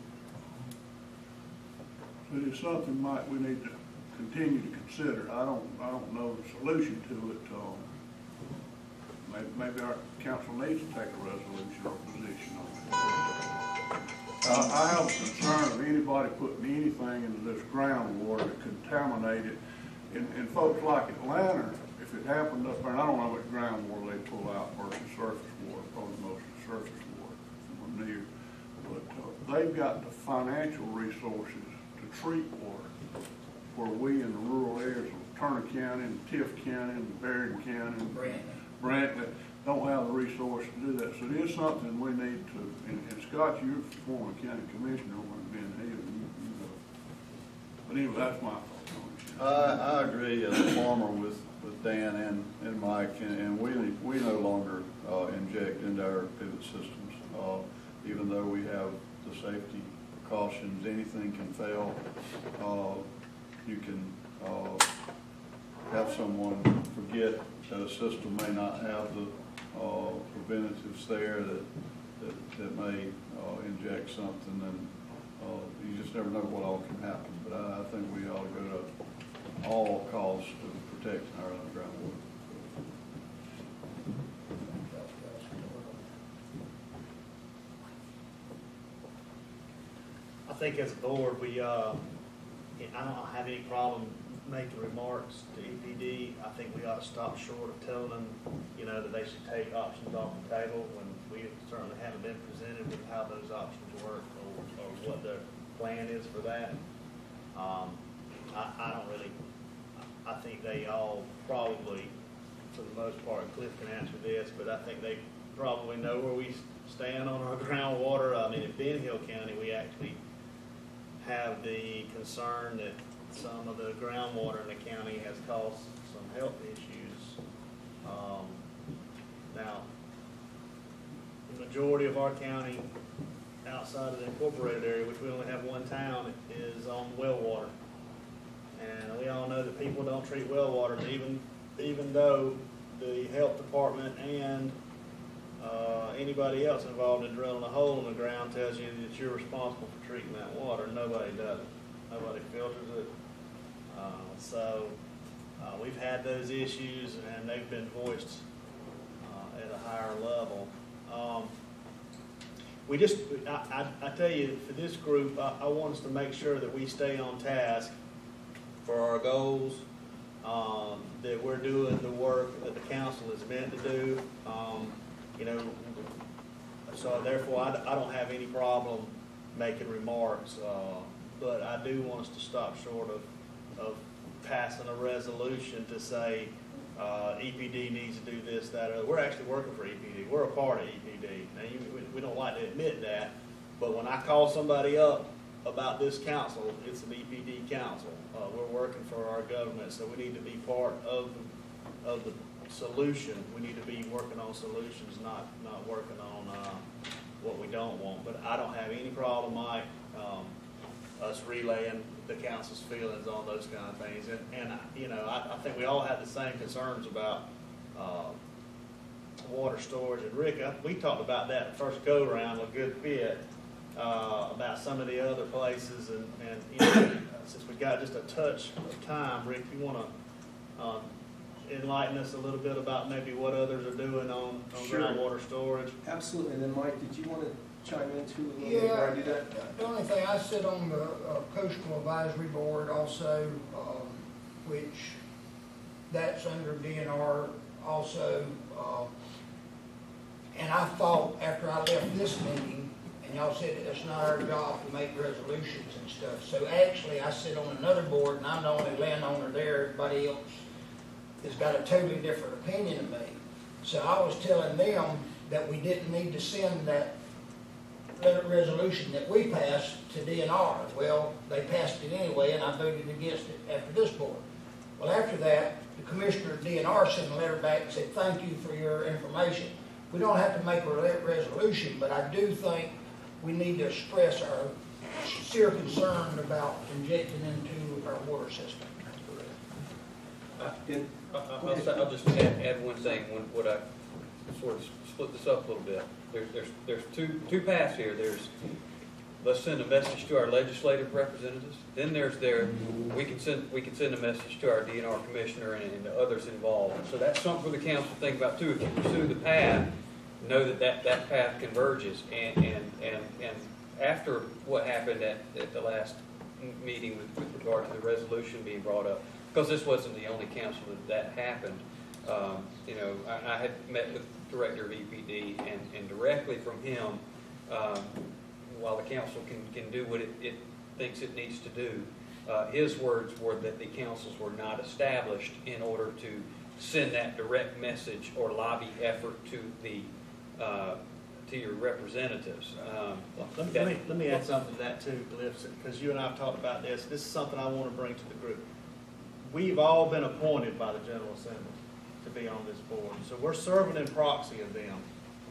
So it is something might, we need to continue to consider. I don't, I don't know the solution to it. Um, maybe, maybe our council needs to take a resolution or position on it. Uh, I have a concern of anybody putting anything into this groundwater that contaminate it. And, and folks like Atlanta, if it happened up there, and I don't know how much groundwater they pull out versus surface water, probably mostly surface water from near. But uh, they've got the financial resources to treat water, where we in the rural areas of Turner County and Tiff County and Berrien County and Brantley don't have the resource to do that. So it is something we need to, and, and Scott, you're former county commissioner over in Ben Hill, you, you know. But anyway, that's my thoughts on it. I, I agree as a farmer with, with Dan and, and Mike, and, and we, we no longer uh, inject into our pivot systems. Uh, even though we have the safety precautions, anything can fail. Uh, you can uh, have someone forget that a system may not have the uh, preventatives there that, that, that may uh, inject something, and uh, you just never know what all can happen. But I, I think we ought to go to all costs to protecting our underground water. I think as a board, we, uh, I don't have any problem making remarks to E P D. I think we ought to stop short of telling them, you know, that they should take options off the table when we certainly haven't been presented with how those options work or, or what their plan is for that. Um, I, I don't really, I think they all probably, for the most part, Cliff can answer this, but I think they probably know where we stand on our groundwater. I mean, in Ben Hill County, we actually have the concern that some of the groundwater in the county has caused some health issues. Um, now, the majority of our county outside of the incorporated area, which we only have one town, is on well water. And we all know that people don't treat well water, even, even though the health department and uh, anybody else involved in drilling a hole in the ground tells you that you're responsible for treating that water. Nobody does it. Nobody filters it. Uh, so uh, we've had those issues, and they've been voiced uh, at a higher level. Um, we just, I, I, I tell you, for this group, I, I want us to make sure that we stay on task for our goals, um, that we're doing the work that the council is meant to do. Um, you know, so therefore, I, I don't have any problem making remarks, uh, but I do want us to stop short of, of passing a resolution to say uh, E P D needs to do this, that, or other. We're actually working for E P D. We're a part of E P D. Now, you, we, we don't like to admit that, but when I call somebody up about this council, it's an E P D council. Uh, we're working for our government, so we need to be part of, of the solution. We need to be working on solutions, not, not working on uh, what we don't want. But I don't have any problem, Mike, um, us relaying the council's feelings on those kind of things. And, and you know, I, I think we all have the same concerns about uh, water storage. And Rick, I, we talked about that first go-around a good bit, uh, about some of the other places. And, and you know, since we got just a touch of time, Rick, you want to um, enlighten us a little bit about maybe what others are doing on, on Sure. groundwater storage? Absolutely. And then, Mike, did you want to chime in too a little bit Yeah, before I do that? the only thing, I sit on the uh, Coastal Advisory Board also, um, which that's under D N R also. Uh, and I thought after I left this meeting, and y'all said that it's not our job to make resolutions and stuff. So actually, I sit on another board, and I'm the only landowner there. Everybody else has got a totally different opinion than me. So I was telling them that we didn't need to send that resolution that we passed to D N R. Well, they passed it anyway, and I voted against it after this board. Well, after that, the commissioner of D N R sent a letter back and said, thank you for your information. We don't have to make a re- resolution, but I do think we need to express our sincere concern about injecting into our water system. Uh, in- I- I- I'll, say- I'll just add, add one thing, when, what I sort of split this up a little bit. There's, there's, there's two, two paths here. There's, let's send a message to our legislative representatives. Then there's their, we can send, we can send a message to our D N R commissioner and, and the others involved. So that's something for the council to think about too. If you pursue the path, know that that, that path converges. And, and, and, and after what happened at, at the last meeting with, with regard to the resolution being brought up, because this wasn't the only council that that happened, um, you know, I, I had met with the director of E P D, and, and directly from him, um, while the council can, can do what it, it thinks it needs to do, uh, his words were that the councils were not established in order to send that direct message or lobby effort to the uh, to your representatives. Um, Let me, let me, let me add something to that too, Cliff, because you and I have talked about this. This is something I want to bring to the group. We've all been appointed by the General Assembly to be on this board, so we're serving in proxy of them.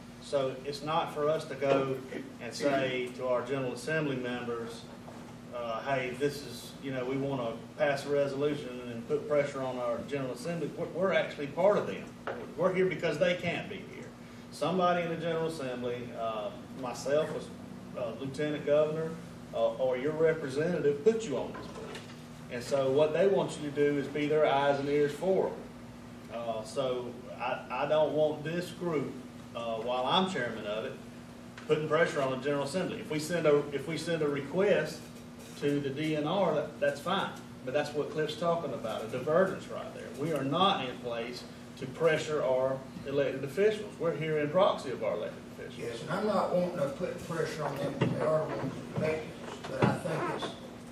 So it's not for us to go and say to our General Assembly members, uh, hey, this is, you know, we want to pass a resolution and put pressure on our General Assembly. We're, we're actually part of them. We're here because they can't be here. Somebody in the General Assembly, uh, myself as uh, Lieutenant Governor, uh, or your representative put you on this board. And so what they want you to do is be their eyes and ears for them. Uh, so I, I don't want this group, uh, while I'm chairman of it, putting pressure on the General Assembly. If we send a, if we send a request to the D N R, that, that's fine. But that's what Cliff's talking about, a divergence right there. We are not in place to pressure our elected officials. We're here in proxy of our elected officials. Yes, and I'm not wanting to put pressure on them, they are the ones that elected us, but I think it's,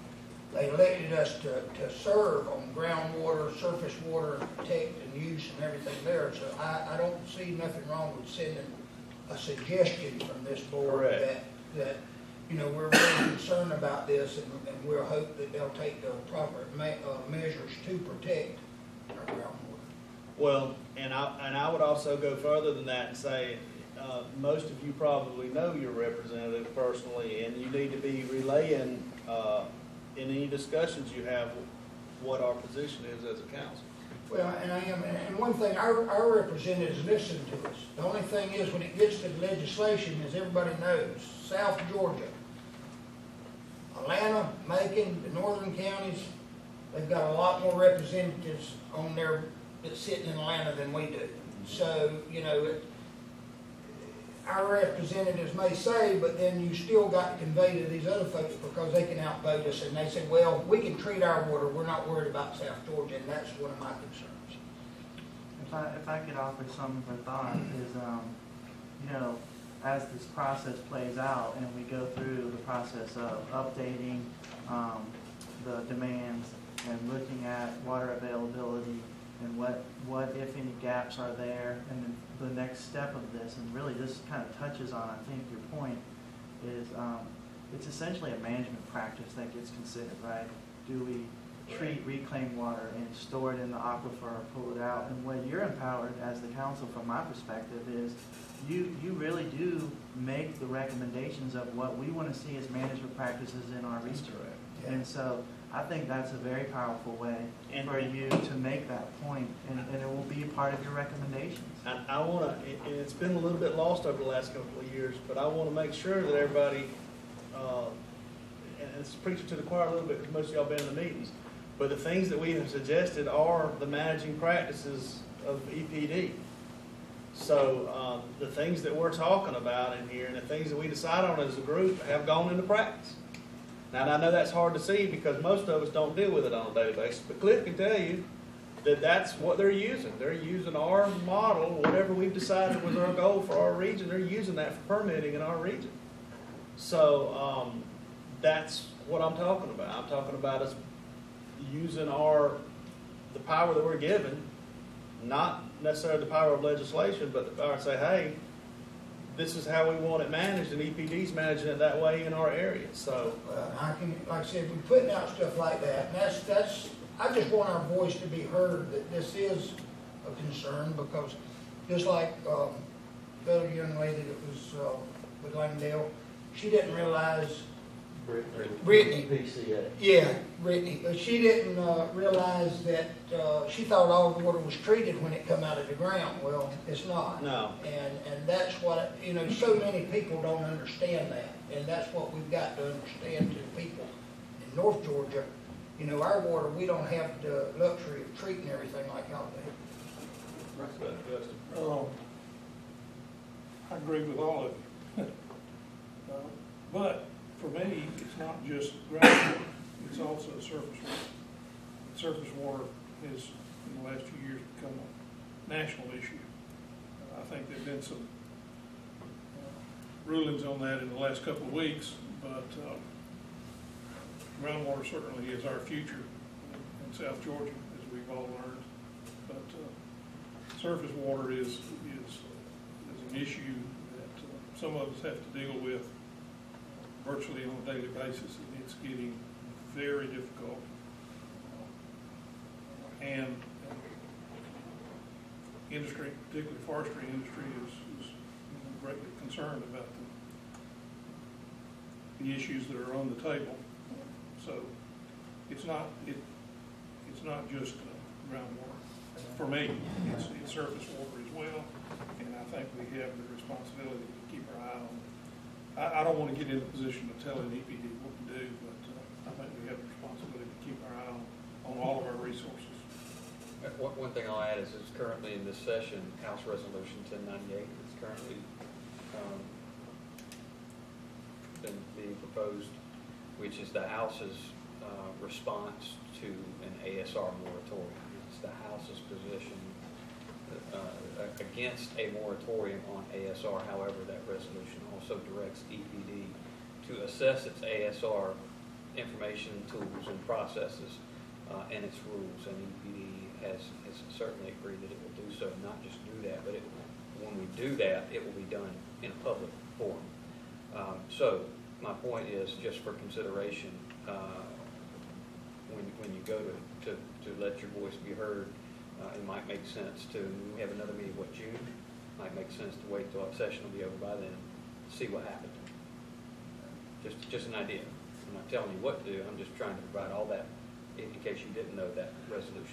they elected us to, to serve on groundwater, surface water, protect and use and everything there. So I, I don't see nothing wrong with sending a suggestion from this board Correct. that, that, you know, we're really concerned about this, and, and we'll hope that they'll take the proper me, uh, measures to protect our groundwater. Well, and I, and I would also go further than that and say, uh, most of you probably know your representative personally, and you need to be relaying, uh, in any discussions you have, what our position is as a council. Well, and I am, and one thing, our, our representatives listen to us. The only thing is, when it gets to the legislation, as everybody knows, South Georgia, Atlanta, Macon, the northern counties, they've got a lot more representatives on there that's sitting in Atlanta than we do. So, you know, it, our representatives may say, but then you still got to convey to these other folks because they can outvote us, and they say, well, we can treat our water, we're not worried about South Georgia, and that's one of my concerns. If I, if I could offer some for thought is, um, you know, as this process plays out and we go through the process of updating um, the demands and looking at water availability and what, what if any gaps are there, and then the next step of this, and really this kind of touches on, I think, your point, is um, it's essentially a management practice that gets considered, right? Do we treat reclaimed water and store it in the aquifer or pull it out? And what you're empowered as the council, from my perspective, is you, you really do make the recommendations of what we want to see as management practices in our region. Yeah. And so I think that's a very powerful way And- for you to make that point, and, and it will be part of your recommendations. I, I want to, and it's been a little bit lost over the last couple of years, but I want to make sure that everybody, uh, and it's preaching to the choir a little bit because most of y'all been in the meetings, but the things that we have suggested are the managing practices of E P D. So um, the things that we're talking about in here and the things that we decide on as a group have gone into practice. Now, and I know that's hard to see because most of us don't deal with it on a daily basis, but Cliff can tell you that that's what they're using. They're using our model, whatever we've decided was our goal for our region, they're using that for permitting in our region. So um, that's what I'm talking about. I'm talking about us using our, the power that we're given, not necessarily the power of legislation, but the power to say, hey, this is how we want it managed, and E P D's managing it that way in our area. So, Well, I can, like I said, we're putting out stuff like that, and that's, that's, I just want our voice to be heard, that this is a concern, because just like, um, the other young lady that was, uh, with Langdale, she didn't realize, Brittany. P C A. yeah, Brittany, but she didn't, uh, realize that, uh, she thought all the water was treated when it come out of the ground. Well, it's not. No. And, and that's what, you know, so many people don't understand that, and that's what we've got to understand to the people in North Georgia. You know, our water, we don't have the luxury of treating everything like y'all do. Uh, I agree with all of you. Uh, But for me, it's not just groundwater, it's also surface water. Surface water has, in the last few years, become a national issue. Uh, I think there've been some uh, rulings on that in the last couple of weeks, but uh, groundwater certainly is our future in South Georgia, as we've all learned. But uh, surface water is, is, is an issue that uh, some of us have to deal with virtually on a daily basis, and it's getting very difficult. Uh, and uh, industry, particularly forestry industry, is, is you know, greatly concerned about the, the issues that are on the table. So it's not it it's not just uh, groundwater. For me, it's, it's surface water as well, and I think we have the responsibility to keep our eye on it. I, I don't want to get in a position of telling E P D what to do, but uh, I think we have the responsibility to keep our eye on, on all of our resources. One, one thing I'll add is it's currently in this session, House Resolution ten ninety-eight is currently um, been being proposed, which is the House's uh, response to an A S R moratorium. It's the House's position uh, against a moratorium on A S R. However, that resolution also directs E P D to assess its A S R information, tools, and processes uh, and its rules. And E P D has, has certainly agreed that it will do so. Not just do that, but it, when we do that, it will be done in a public forum. Um, so my point is, just for consideration, uh, when, when you go to, to, to let your voice be heard, uh, it might make sense to, we have another meeting, what, June? Might make sense to wait till our session will be over by then, see what happened. Just, just an idea. I'm not telling you what to do, I'm just trying to provide all that, in case you didn't know that resolution.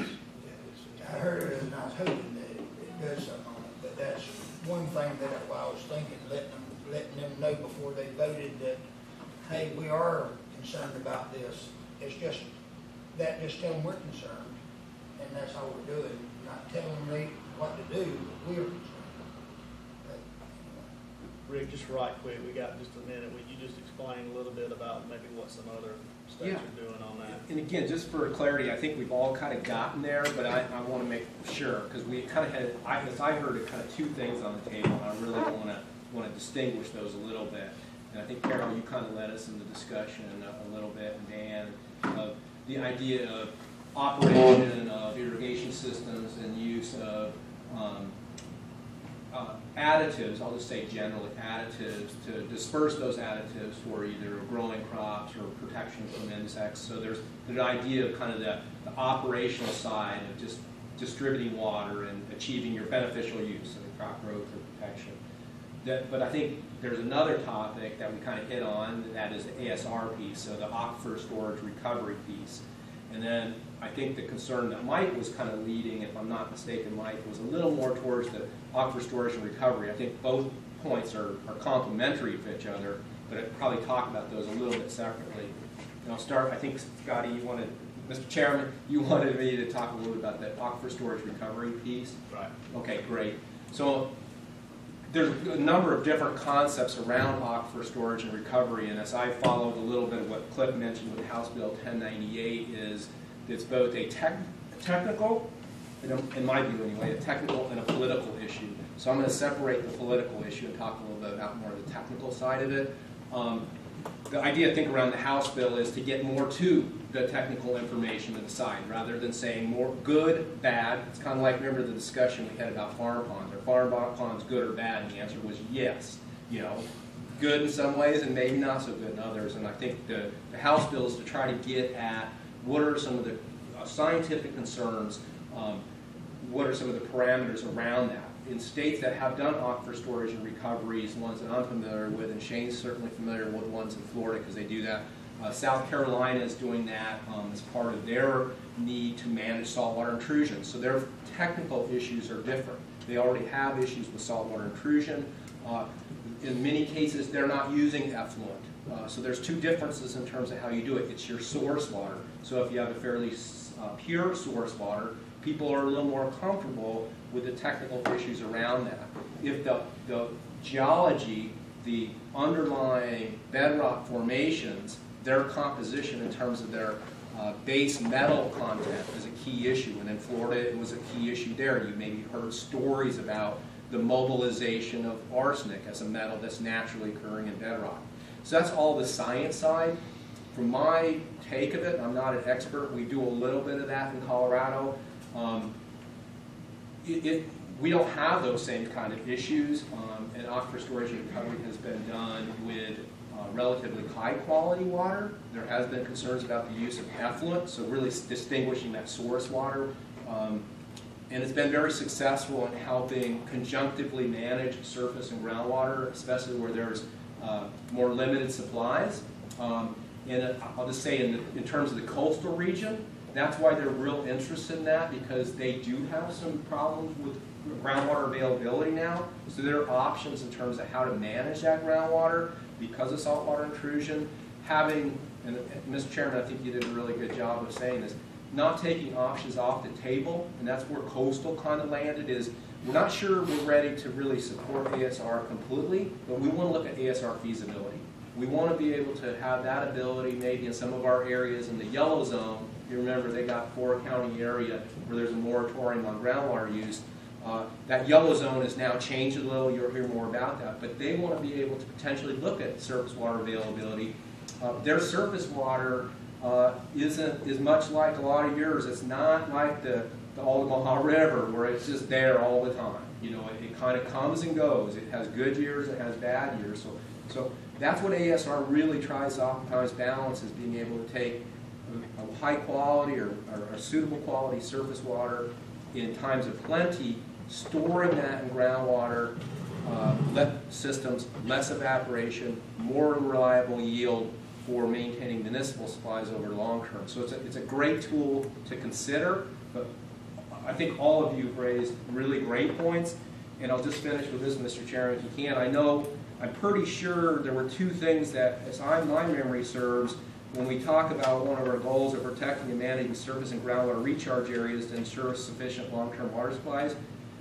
I heard it, and I was hoping that it, it does something on it, but that's one thing that I was thinking, letting them, letting them know before they voted that, hey, we are concerned about this. It's just, that just tell them we're concerned, and that's all we're doing, not telling them what to do, but we're concerned. But, anyway. Rick, just right quick, we got just a minute, would you just explain a little bit about maybe what some other states Yeah. are doing on that? And again, just for clarity, I think we've all kind of gotten there, but I, I want to make sure, because we kind of had, I, as I heard it, kind of two things on the table, and I really want to want to distinguish those a little bit. And I think, Carol, you kind of led us in the discussion a, a little bit, and Dan, of the idea of operation of irrigation systems and use of um, uh, additives, I'll just say generally additives, to disperse those additives for either growing crops or protection from insects. So there's the idea of kind of the, the operational side of just distributing water and achieving your beneficial use, so the crop growth or protection. That, but I think there's another topic that we kind of hit on, that is the A S R piece, so the aquifer storage recovery piece. And then I think the concern that Mike was kind of leading, if I'm not mistaken, Mike, was a little more towards the aquifer storage and recovery. I think both points are, are complementary to each other, but I'd probably talk about those a little bit separately. And I'll start, I think, Scotty, you wanted, Mister Chairman, you wanted me to talk a little bit about that aquifer storage recovery piece. Right. Okay, great. So there's a number of different concepts around aquifer storage and recovery, and as I followed a little bit of what Cliff mentioned with House Bill ten ninety-eight, is it's both a tech, technical, in my view anyway, a technical and a political issue. So I'm going to separate the political issue and talk a little bit about more of the technical side of it. Um, the idea, I think, around the House bill is to get more to the technical information to the side, rather than saying more good, bad. It's kind of like, remember the discussion we had about farm ponds. Are farm ponds good or bad? And the answer was yes. You know, good in some ways and maybe not so good in others. And I think the, the House bill is to try to get at what are some of the uh, scientific concerns, um, what are some of the parameters around that? In states that have done aquifer storage and recoveries, ones that I'm familiar with, and Shane's certainly familiar with ones in Florida because they do that. Uh, South Carolina is doing that um, as part of their need to manage saltwater intrusion. So their technical issues are different. They already have issues with saltwater intrusion. Uh, in many cases, they're not using effluent. Uh, so there's two differences in terms of how you do it. It's your source water. So if you have a fairly uh, pure source water, people are a little more comfortable with the technical issues around that. If the, the geology, the underlying bedrock formations, their composition in terms of their uh, base metal content is a key issue. And in Florida, it was a key issue there. You maybe heard stories about the mobilization of arsenic as a metal that's naturally occurring in bedrock. So that's all the science side. From my take of it, I'm not an expert. We do a little bit of that in Colorado. Um, it, it, we don't have those same kind of issues, um, and aquifer storage and recovery has been done with uh, relatively high quality water. There has been concerns about the use of effluent, so really distinguishing that source water. Um, and it's been very successful in helping conjunctively manage surface and groundwater, especially where there's uh, more limited supplies. Um, and uh, I'll just say in, the, in terms of the coastal region, that's why they're real interested in that, because they do have some problems with groundwater availability now. So there are options in terms of how to manage that groundwater because of saltwater intrusion. Having, and Mister Chairman, I think you did a really good job of saying this, not taking options off the table, and that's where coastal kind of landed, is we're not sure we're ready to really support A S R completely, but we want to look at A S R feasibility. We want to be able to have that ability maybe in some of our areas in the yellow zone. You remember they got four county area where there's a moratorium on groundwater use. Uh, that yellow zone has now changed a little. You'll hear more about that. But they want to be able to potentially look at surface water availability. Uh, their surface water uh, isn't is much like a lot of yours. It's not like the, the Altamaha River where it's just there all the time. You know, it, it kind of comes and goes. It has good years, it has bad years. So, so that's what A S R really tries to oftentimes balance, is being able to take a, a high quality or, or, or suitable quality surface water in times of plenty, storing that in groundwater uh, let systems, less evaporation, more reliable yield for maintaining municipal supplies over the long term. So it's a, it's a great tool to consider, but I think all of you have raised really great points. And I'll just finish with this, Mister Chairman, if you can. I know, I'm pretty sure there were two things that, as I, my memory serves, when we talk about one of our goals of protecting and managing surface and groundwater recharge areas to ensure sufficient long-term water supplies,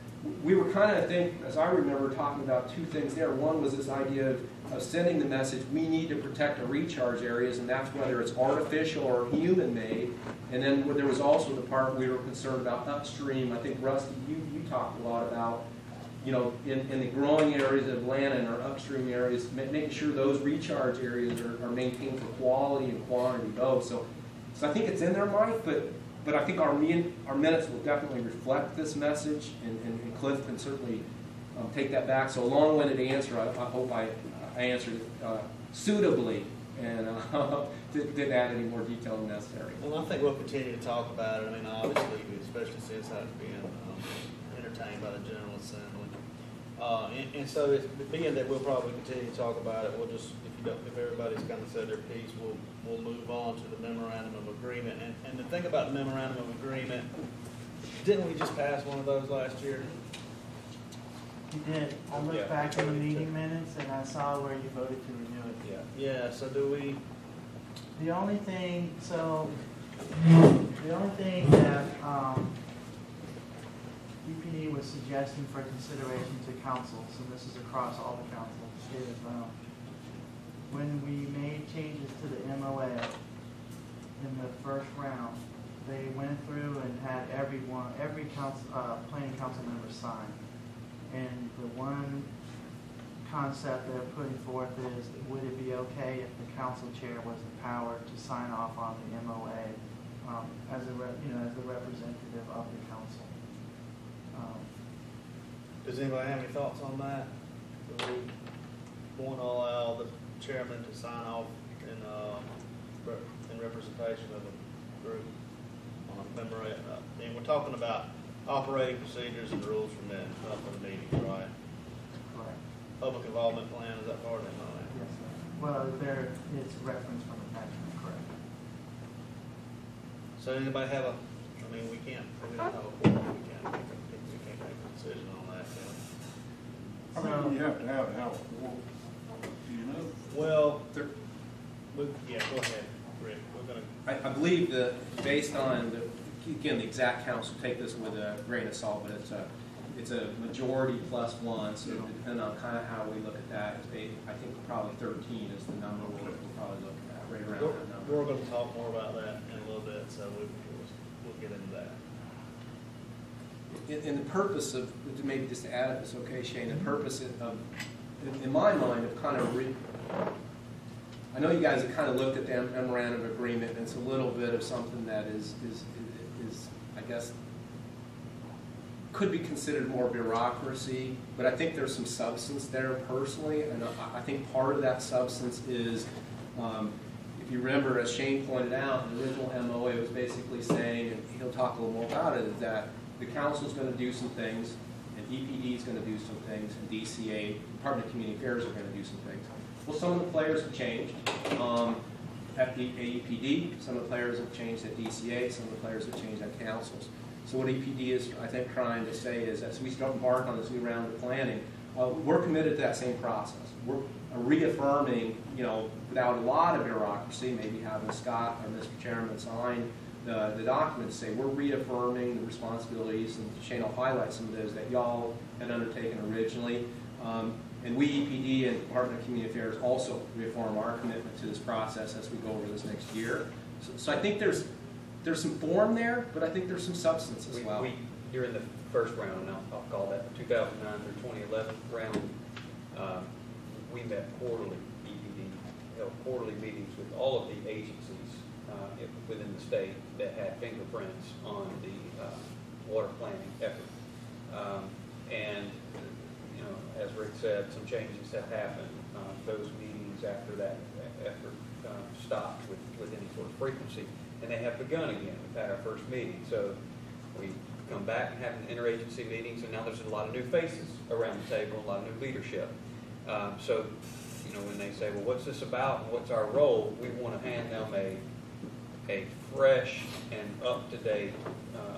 we were kind of, I think, as I remember, talking about two things there. One was this idea of, of sending the message, we need to protect our recharge areas, and that's whether it's artificial or human-made. And then there was also the part we were concerned about upstream. I think, Rusty, you, you talked a lot about, you know, in, in the growing areas of Atlanta and our upstream areas, ma making sure those recharge areas are, are maintained for quality and quantity both. So, so I think it's in there, Mike, but but I think our min our minutes will definitely reflect this message, and, and, and Cliff can certainly um, take that back. So a long-winded answer. I, I hope I, I answered it uh, suitably and uh, didn't add any more detail than necessary. Well, I think we'll continue to talk about it. I mean, obviously, especially since that's being um, entertained by the General Assembly. Uh, and, and so, it, being that we'll probably continue to talk about it, we'll just, if you don't, if everybody's kind of said their piece, we'll we'll move on to the memorandum of agreement. And, and the thing about the memorandum of agreement, didn't we just pass one of those last year? You did. I looked Yeah. back in the meeting minutes and I saw where you voted to renew it. Yeah. Yeah. So do we? The only thing, so the only thing that um, U P D was suggesting for consideration to council, so this is across all the councils, is um, when we made changes to the M O A in the first round, they went through and had everyone, every council, uh, planning council member sign. And the one concept they're putting forth is, would it be okay if the council chair was empowered to sign off on the M O A um, as a rep, you know, as the representative of the council? Um, Does anybody have any thoughts on that? Do we want to allow the chairman to sign off in uh, in representation of the group on memorandum, uh, and we're talking about operating procedures and rules for men, uh, for the meetings, right? Correct. Public involvement plan, is that part of it? Yes, sir. Well, there is reference from attachment, correct. So anybody have a, I mean, we can't, we don't have a quorum, we can't, make a- we can't make a decision on that, can we? I mean, you have to have, have a quorum, do you know? Well, there, we, yeah, go ahead, Rick, we're gonna. I, I believe that based on, the again, the exact council, take this with a grain of salt, but it's a, it's a majority plus one, so depending on kind of how we look at that, it's eight, I think probably thirteen is the number we'll we'll probably look at, right around We're, that number. we're gonna talk more about that in a little bit, so we, we'll, we'll get into that. In, in the purpose of, to maybe just to add, if it's okay, Shane, the purpose of, in, in my mind, of kind of re, I know you guys have kind of looked at the memorandum of agreement, and it's a little bit of something that is, is, is, I guess, could be considered more bureaucracy, but I think there's some substance there personally, and I, I think part of that substance is, um, if you remember, as Shane pointed out, the original M O A was basically saying, and he'll talk a little more about it, is that the council's going to do some things, and E P D is going to do some things, and D C A, Department of Community Affairs, are going to do some things. Well, some of the players have changed. Um, at the A E P D, some of the players have changed at D C A, some of the players have changed at councils. So what E P D is, I think, trying to say is, as we start embark on this new round of planning, uh, we're committed to that same process. We're reaffirming, you know, without a lot of bureaucracy, maybe having Scott or Mister Chairman sign the, the document to say we're reaffirming the responsibilities, and Shane will highlight some of those that y'all had undertaken originally. Um, and we, E P D and Department of Community Affairs, also reaffirm our commitment to this process as we go over this next year. So, so I think there's there's some form there, but I think there's some substance as We, well. we, during the first round, and I'll, I'll call that the two thousand nine through twenty eleven round, um, we met quarterly, E P D, held quarterly meetings with all of the agencies uh, within the state that had fingerprints on the uh, water planning effort. Um, and, you know, as Rick said, some changes have happened. Uh, those meetings after that effort uh, stopped with, with any sort of frequency. And they have begun again. We've had our first meeting. So we come back and have interagency meetings, and now there's a lot of new faces around the table, a lot of new leadership. Um, so, you know, when they say, well, what's this about and what's our role, we want to hand them a, a fresh and up-to-date, uh,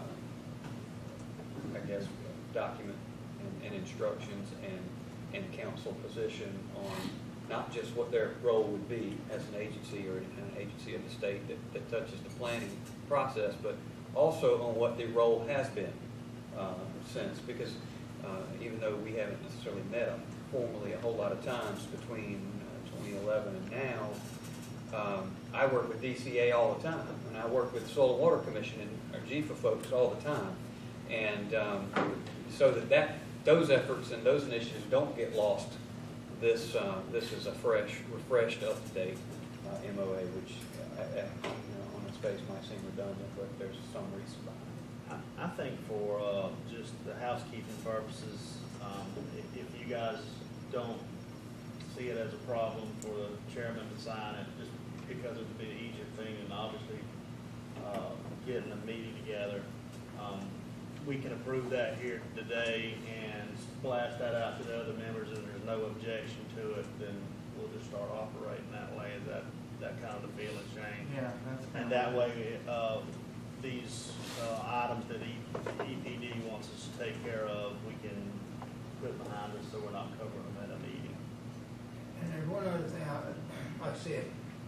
I guess, document and, and instructions and, and council position on not just what their role would be as an agency or an agency of the state that, that touches the planning process, but also on what the role has been uh, since. Because uh, even though we haven't necessarily met them formally a whole lot of times between uh, twenty eleven and now, um, I work with D C A all the time, and I work with the Soil and Water Commission and our G F A folks all the time. And um, so that, that those efforts and those initiatives don't get lost. This uh, this is a fresh, refreshed, up-to-date uh, M O A, which uh, uh, you know, on its face might seem redundant, but there's some reason behind it. I, I think for uh, just the housekeeping purposes, um, if, if you guys don't see it as a problem for the chairman to sign it, just because it would be the easier thing, and obviously uh, getting a meeting together, um, we can approve that here today and blast that out to the other members, and there's no objection to it, then we'll just start operating that way. Is that, that kind of the feeling, Shane? Yeah, that's kind And of. that way, uh, these uh, items that E P D wants us to take care of, we can put behind us so we're not covering them at a meeting. And there's one other thing, I, like I said,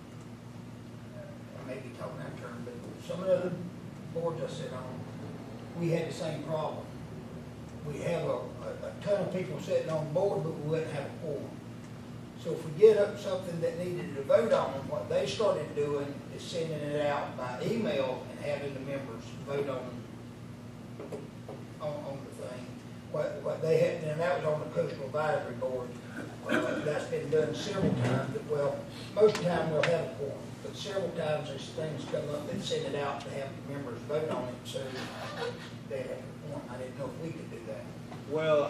I may be talking out of turn, but some of the other boards I sit on, we had the same problem. We have a, a, a ton of people sitting on board, but we wouldn't have a quorum. So if we get up something that needed to vote on, what they started doing is sending it out by email and having the members vote on, on, on the thing. What, what they had, and that was on the Coastal Advisory Board. Uh, that's been done several times. But, well, most of the time we'll have a quorum, but several times as things come up, they send it out to have members vote on it, so they have a quorum. I didn't know if we could do that. Well,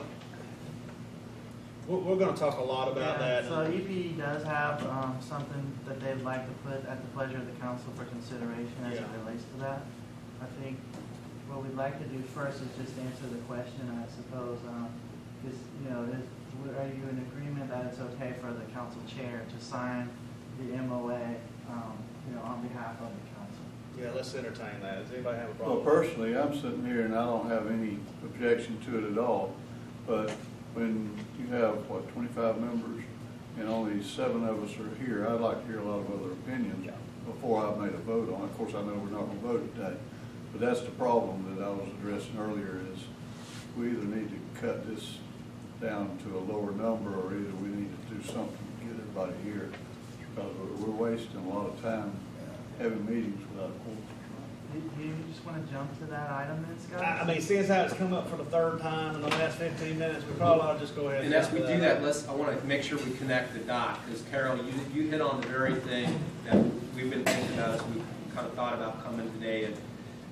we're, we're going to talk a lot about Yeah, that. So E P D does have um, something that they'd like to put at the pleasure of the council for consideration as Yeah. it relates to that. I think what we'd like to do first is just answer the question, I suppose. Um, is, you know, is, are you in agreement that it's okay for the council chair to sign the M O A, um, you know, on behalf of the council? Yeah, let's entertain that. Does anybody have a Well, problem? personally, I'm sitting here and I don't have any objection to it at all. But when you have, what, twenty-five members and only seven of us are here, I'd like to hear a lot of other opinions before I've made a vote on it. Of course, I know we're not going to vote today. But that's the problem that I was addressing earlier is we either need to cut this down to a lower number or either we need to do something to get everybody here. Because we're wasting a lot of time having meetings without a quorum. Do you just want to jump to that item then, Scott? I I mean, since how it's come up for the third time in the last fifteen minutes, we probably ought to just go ahead and. And as we jump to do that, let's, I want to make sure we connect the dot, because Carol, you, you hit on the very thing that we've been thinking about as we kind of thought about coming today. And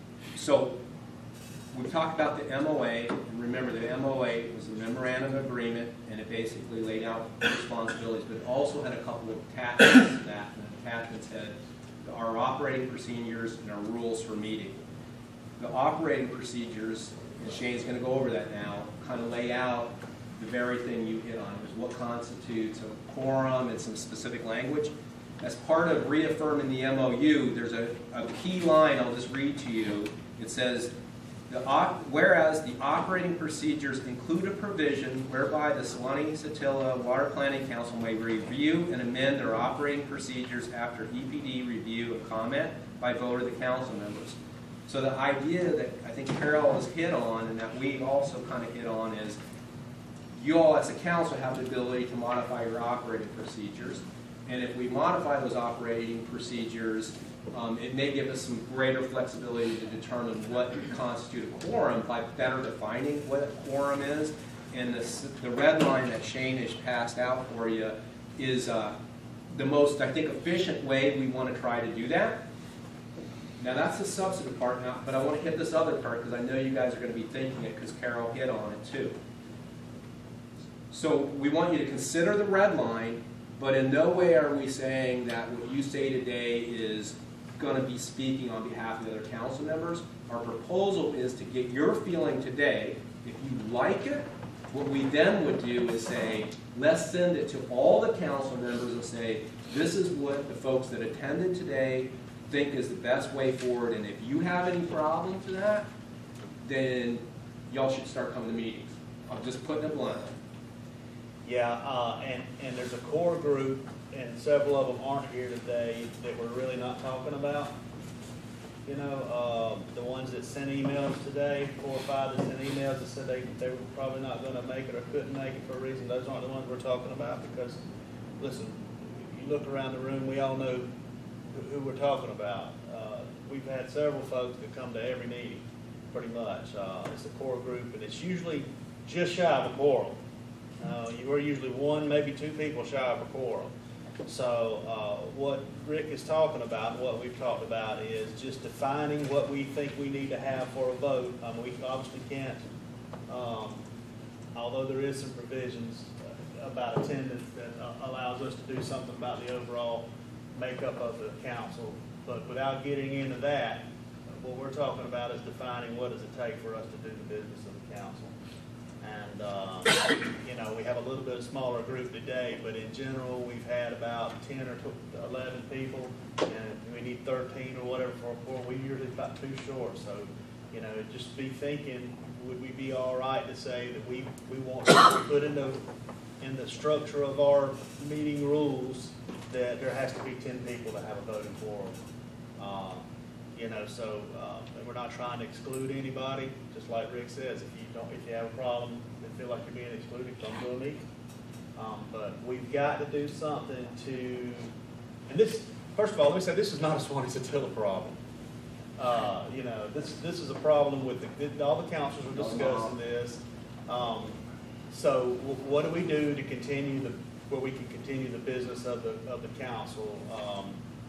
so we've talked about the M O A, and remember the M O A was a memorandum of agreement, and it basically laid out responsibilities, but it also had a couple of attachments to that, and the attachments had our operating procedures and our rules for meeting. The operating procedures, and Shane's going to go over that now, kind of lay out the very thing you hit on, is what constitutes a quorum and some specific language. As part of reaffirming the M O U, there's a, a key line I'll just read to you. It says, the, whereas the operating procedures include a provision whereby the Sewanee-Satilla Water Planning Council may review and amend their operating procedures after E P D review and comment by vote of the council members. So the idea that I think Carol has hit on and that we also kind of hit on is you all as a council have the ability to modify your operating procedures. And if we modify those operating procedures, um, it may give us some greater flexibility to determine what constitutes a quorum by better defining what a quorum is. And the, the red line that Shane has passed out for you is uh, the most, I think, efficient way we want to try to do that. Now that's the substantive part now, but I want to hit this other part because I know you guys are going to be thinking it because Carol hit on it too. So we want you to consider the red line, but in no way are we saying that what you say today is going to be speaking on behalf of the other council members. Our proposal is to get your feeling today. If you like it, what we then would do is say, let's send it to all the council members and say, this is what the folks that attended today think is the best way forward, and if you have any problem to that, then y'all should start coming to meetings. I'm just putting it bluntly. Yeah, uh, and, and there's a core group, and several of them aren't here today, that we're really not talking about. You know, uh, the ones that sent emails today, four or five that sent emails that said they, they were probably not going to make it or couldn't make it for a reason, those aren't the ones we're talking about because, listen, you look around the room, we all know who, who we're talking about. Uh, we've had several folks that come to every meeting, pretty much. Uh, it's a core group, and it's usually just shy of a quorum. Uh, you are usually one, maybe two people shy of a quorum. So uh, what Rick is talking about, what we've talked about, is just defining what we think we need to have for a vote. Um, we obviously can't, um, although there is some provisions about attendance that uh, allows us to do something about the overall makeup of the council. But without getting into that, what we're talking about is defining what does it take for us to do the business of the council. And, uh, you know, we have a little bit of smaller group today, but in general, we've had about ten or eleven people, and we need thirteen or whatever for a quorum. We're usually about two short. So, you know, just be thinking, would we be all right to say that we, we want to put in the, in the structure of our meeting rules that there has to be ten people that have a voting quorum? Uh, You know, so uh, we're not trying to exclude anybody. Just like Rick says, if you don't, if you have a problem and feel like you're being excluded, come to a meeting. Um, but we've got to do something to. And this, first of all, let me say this is not a Sewanee-Satilla problem. Uh, you know, this this is a problem with the all the councils are discussing this. Um, so what do we do to continue the where we can continue the business of the of the council? Um,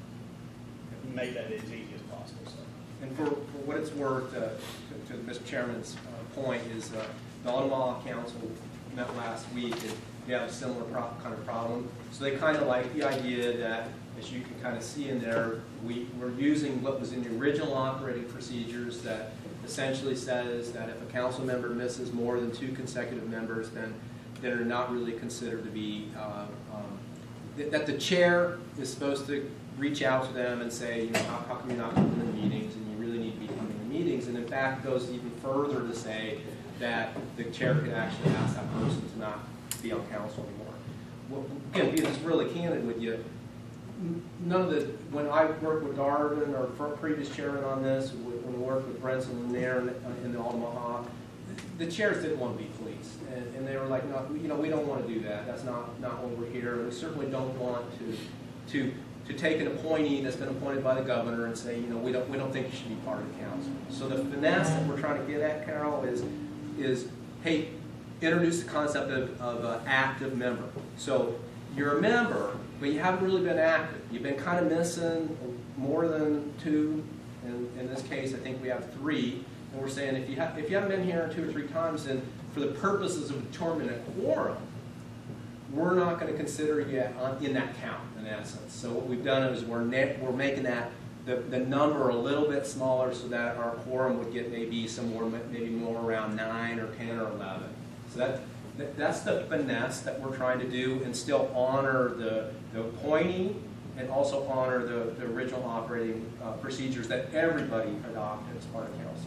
make that as easy as possible. So. And for, for what it's worth, uh, to, to Mister Chairman's uh, point, is uh, the Altamaha Council met last week, and they have a similar pro kind of problem. So they kind of like the idea that, as you can kind of see in there, we, we're using what was in the original operating procedures that essentially says that if a council member misses more than two consecutive members, then they're not really considered to be, uh, um, th that the chair is supposed to reach out to them and say, you know, how, how come you're not coming to the meetings, and you really need to be coming to meetings. And in fact, it goes even further to say that the chair could actually ask that person to not be on council anymore. Well, again, being just really candid with you, none of the, when I worked with Darvin or previous chairman on this, when we worked with Brenson and there in the Omaha, the chairs didn't want to be policed, and, and they were like, no, you know, we don't want to do that. That's not not why we're here. And we certainly don't want to to to take an appointee that's been appointed by the governor and say, you know, we don't we don't think you should be part of the council. So the finesse that we're trying to get at, Carol, is is hey, introduce the concept of, of an active member. So you're a member, but you haven't really been active. You've been kind of missing more than two. In, in this case, I think we have three. And we're saying if you, ha if you haven't been here two or three times, then for the purposes of determining a quorum, we're not going to consider you on, in that count, in essence. So what we've done is we're, we're making that the, the number a little bit smaller so that our quorum would get maybe somewhere, maybe more around nine or ten or eleven. So that, that that's the finesse that we're trying to do, and still honor the, the appointee and also honor the, the original operating uh, procedures that everybody adopted as part of council.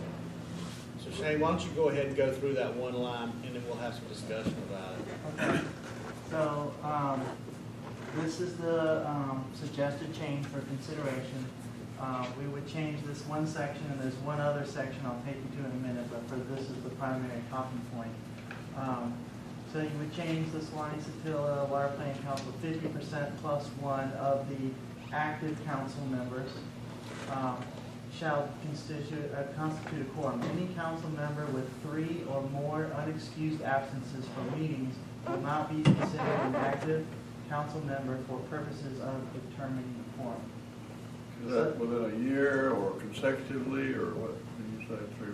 So Shane, why don't you go ahead and go through that one line, and then we'll have some discussion about it. Okay. So um, this is the um, suggested change for consideration. Uh, we would change this one section, and there's one other section I'll take you to in a minute, but for this is the primary talking point. Um, so you would change this line, Satilla Water Plant Council, fifty percent plus one of the active council members um, shall constitute, uh, constitute a quorum. Any council member with three or more unexcused absences from meetings will not be considered an active council member for purposes of determining the quorum. Is that within a year or consecutively, or what do you say, three?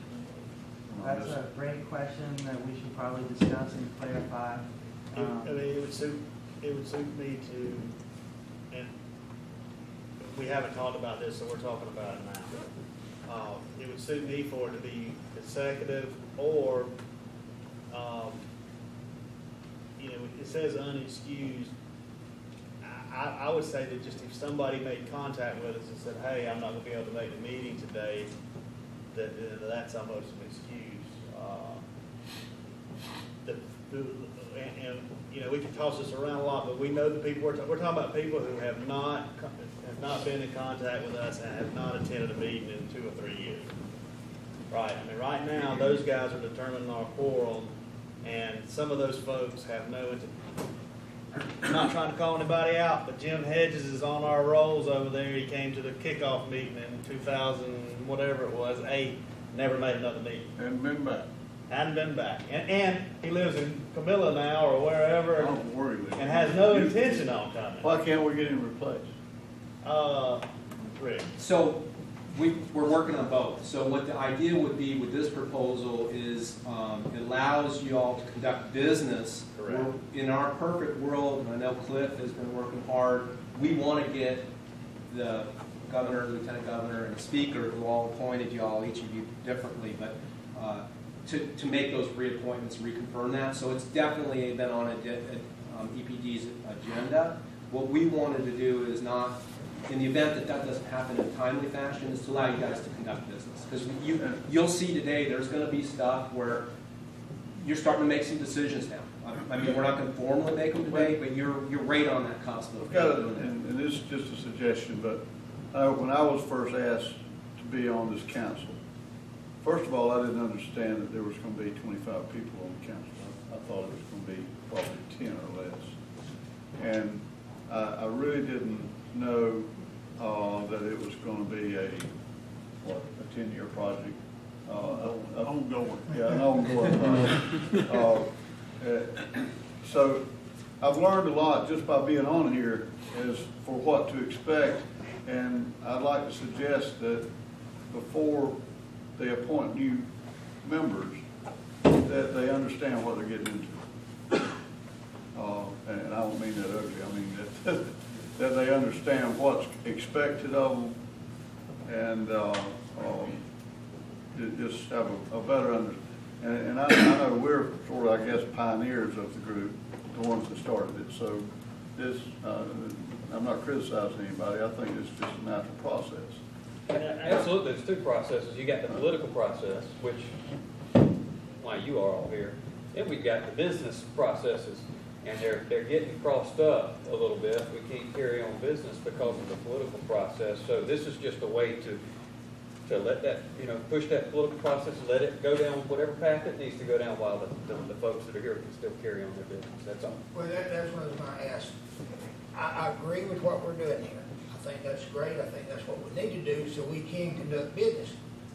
That's a great question that we should probably discuss and clarify. Um, I mean, it would suit, it would suit me to, and we haven't talked about this, so we're talking about it now. Uh, it would suit me for it to be consecutive, or, um, you know, it says unexcused. I, I would say that just if somebody made contact with us and said, hey, I'm not going to be able to make the meeting today, that, that that's almost an excuse. Uh, the, the, and, and, you know, we can toss this around a lot, but we know the people, we're, we're talking about people who have not, have not been in contact with us and have not attended a meeting in two or three years. Right, I mean, right now, those guys are determining our quorum, and some of those folks have no, I'm not trying to call anybody out, but Jim Hedges is on our rolls over there. He came to the kickoff meeting in two thousand, whatever it was, eight, never made another meeting. Hadn't been back. Hadn't been back. And, and he lives in Camilla now or wherever. I don't worry. And has no intention on coming. Why can't we get him replaced? Uh, Rick. So we, we're working on both. So what the idea would be with this proposal is um, it allows you all to conduct business. Correct. We're, in our perfect world, and I know Cliff has been working hard, we want to get the governor, lieutenant governor, and the speaker, who all appointed you all, each of you differently, but uh, to, to make those reappointments, reconfirm that. So it's definitely been on a, a, um, E P D's agenda. What we wanted to do is not, in the event that that doesn't happen in a timely fashion, is to allow you guys to conduct business. Because you, you'll see today there's going to be stuff where you're starting to make some decisions now. I mean, we're not going to formally make them today, but you're you're right on that cusp of I've got it, doing that. and, and this is just a suggestion, but I, when I was first asked to be on this council, first of all, I didn't understand that there was going to be twenty-five people on the council. I, I thought it was going to be probably ten or less. And I, I really didn't know uh, that it was going to be a, what, a ten-year project. Uh, Ongoing. Yeah, an ongoing project. Uh, uh, so I've learned a lot just by being on here as for what to expect, and I'd like to suggest that before they appoint new members, that they understand what they're getting into. uh, and I don't mean that ugly, I mean that, that they understand what's expected of them, and, uh, um, ju- just have a, a better under, and, and I, I know we're sort of, I guess, pioneers of the group, the ones that started it, so this, uh, I'm not criticizing anybody, I think it's just a natural process. Absolutely, there's two processes. You got the political process, which, why you are all here. Then we've got the business processes, and they're, they're getting crossed up a little bit. We can't carry on business because of the political process. So this is just a way to, to let that, you know, push that political process, let it go down whatever path it needs to go down while the, the, the folks that are here can still carry on their business. That's all. Well, that, that's what I was gonna ask. I, I agree with what we're doing here. I think that's great. I think that's what we need to do so we can conduct business.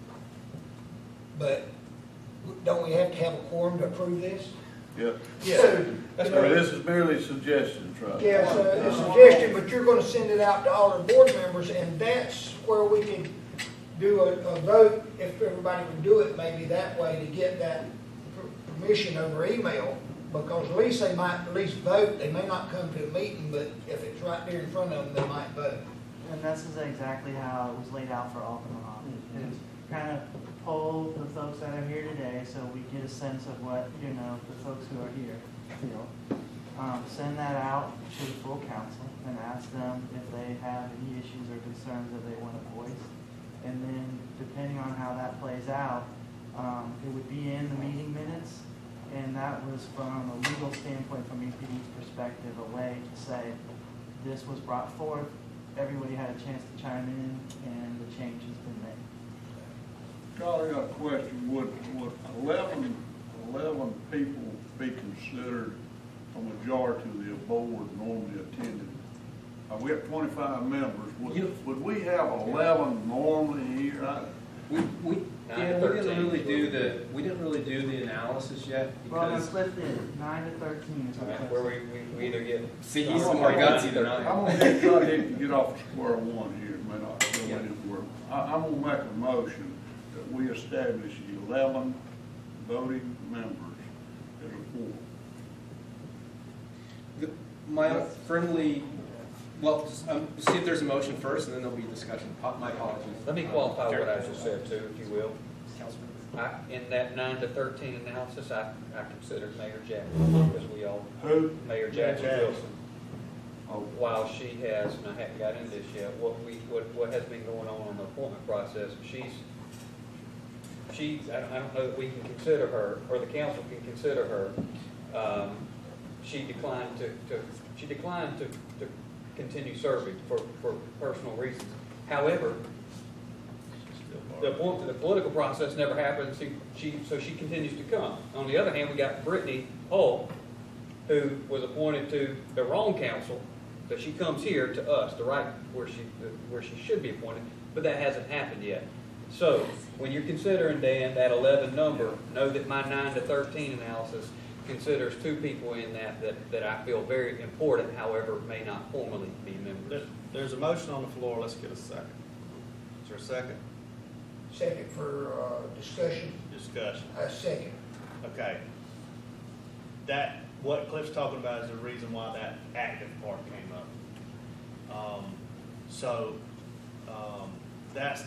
But don't we have to have a quorum to approve this? Yeah. So, That's you know, right. This is merely suggestions, right? yeah, so a suggestion, but you're gonna send it out to all our board members, and that's where we can do a, a vote, if everybody would do it, maybe that way to get that permission over email, because at least they might at least vote. They may not come to a meeting, but if it's right there in front of them, they might vote. And this is exactly how it was laid out for Alderman Hawkins. It was kind of poll the folks that are here today, so we get a sense of what, you know, the folks who are here feel. Um, send that out to the full council and ask them if they have any issues or concerns that they want to voice. And then, depending on how that plays out, um, it would be in the meeting minutes, and that was from a legal standpoint, from E P D's perspective, a way to say this was brought forth, everybody had a chance to chime in, and the change has been made. Charlie, I got a question. Would, would eleven, eleven people be considered a majority of the board normally attended? Uh, we have twenty-five members. Would, would we have eleven normally here? I, We, we, yeah, we didn't really do the, we didn't really do the analysis yet Well, because. Cliff did, nine to thirteen is what Cliff Where said. we, we, we either get. See, he's more gutsy than I I'm am. gonna get, try to get off square one here, may not go Yeah. anywhere. I, I'm gonna make a motion that we establish eleven voting members as a board. The- My friendly, well, just, um, see if there's a motion first and then there'll be discussion. Po- My apologies. Let me qualify what I just said too, if you will. Councilman. I, in that nine to thirteen analysis, I, I considered Mayor Jackson, as we all, Who? Mayor Jackson Jackson. Wilson. Oh, While she has, and I haven't got into this yet, what we, what, what has been going on in the appointment process, she's, she's, I don't, I don't know that we can consider her, or the council can consider her. Um, she declined to, to, she declined to, to continue serving for, for personal reasons. However, the, po- the political process never happened, she, she, so she continues to come. On the other hand, we got Brittany Hull, who was appointed to the wrong council, so she comes here to us, the right, where she, where she should be appointed, but that hasn't happened yet. So, when you're considering, Dan, that eleven number, know that my nine to thirteen analysis considers two people in that, that, that I feel very important, however, may not formally be members. There's, there's a motion on the floor, let's get a second. Is there a second? Second for, uh, discussion, Discussion. a second. Okay. That, what Cliff's talking about is the reason why that active part came up. Um, so, um, that's,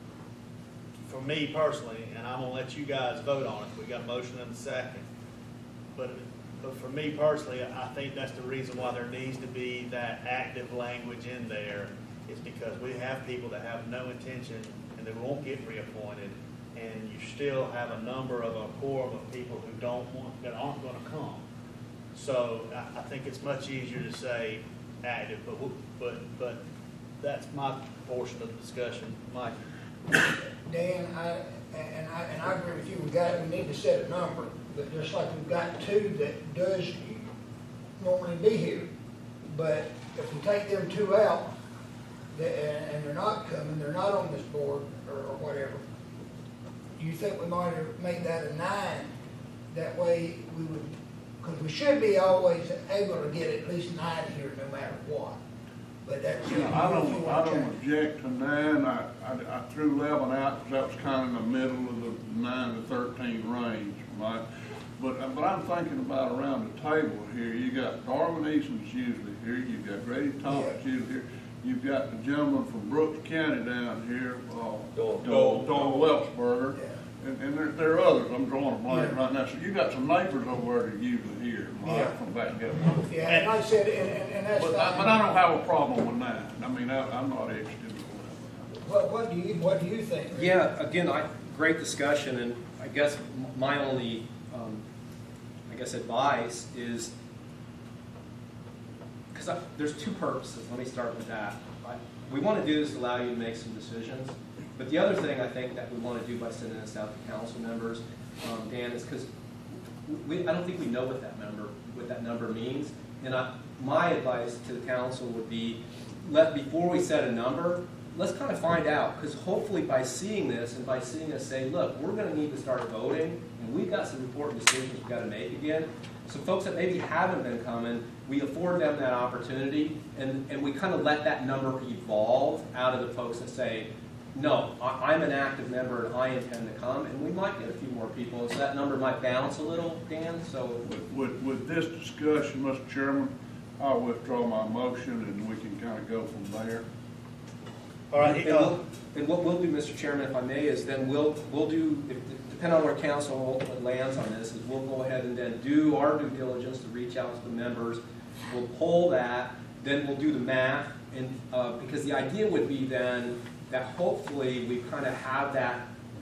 for me personally, and I'm gonna let you guys vote on it, we got a motion and a second. But, but for me personally, I think that's the reason why there needs to be that active language in there, is because we have people that have no intention and they won't get reappointed, and you still have a number of a quorum of people who don't want, that aren't gonna come. So I, I think it's much easier to say active, but, we- but, but that's my portion of the discussion. Mike? Dan, I, and I, and I agree with you, we got, we need to set a number, but just like we've got two that does normally be here, but if we take them two out, the- and, and they're not coming, they're not on this board, or, or whatever, do you think we might make that a nine? That way we would, because we should be always able to get at least nine here no matter what. But that's. Yeah, I don't, I don't object to nine. I, I, I threw eleven out because that was kind of in the middle of the nine to thirteen range, right? But, uh, but I'm thinking about around the table here, you got Darwin Eason's usually here, you've got Grady Thomas usually here, you've got the gentleman from Brooks County down here, uh, Doyle. Doyle, Doyle Welsberger, and, and there, there are others, I'm drawing a blank Yeah. right now, so you got some neighbors over there that are usually here, Yeah. right, from back up. Yeah, and like I said, and, and, and that's. But I, but I don't have a problem with that, I mean, I, I'm not interested in that. What, what do you, what do you think? Rick? Yeah, again, I, great discussion, and I guess m- my only, um, I guess, advice is, because there's two purposes. Let me start with that. I, we want to do this to allow you to make some decisions, but the other thing I think that we want to do by sending this out to council members, um, Dan, is because we, I don't think we know what that number, what that number means, and I, my advice to the council would be, let before we set a number, let's kind of find out, because hopefully by seeing this and by seeing us say, look, we're going to need to start voting, and we've got some important decisions we've got to make again. So folks that maybe haven't been coming, we afford them that opportunity, and, and we kind of let that number evolve out of the folks that say, no, I, I'm an active member and I intend to come, and we might get a few more people, and so that number might bounce a little, Dan, so. With, with, with this discussion, Mister Chairman, I'll withdraw my motion and we can kind of go from there. All right, And, uh, we'll, and what we'll do, Mister Chairman, if I may, is then we'll, we'll do, if, depending on where council ultimately lands on this, is we'll go ahead and then do our due diligence to reach out to the members. We'll poll that, then we'll do the math, and, uh, because the idea would be then that hopefully we kind of have that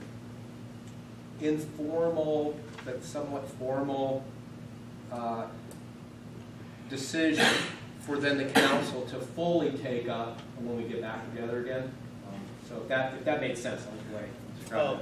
informal, but somewhat formal, uh, decision for then the council to fully take up when we get back together again. Um, so if that, if that made sense, I'll wait. Oh.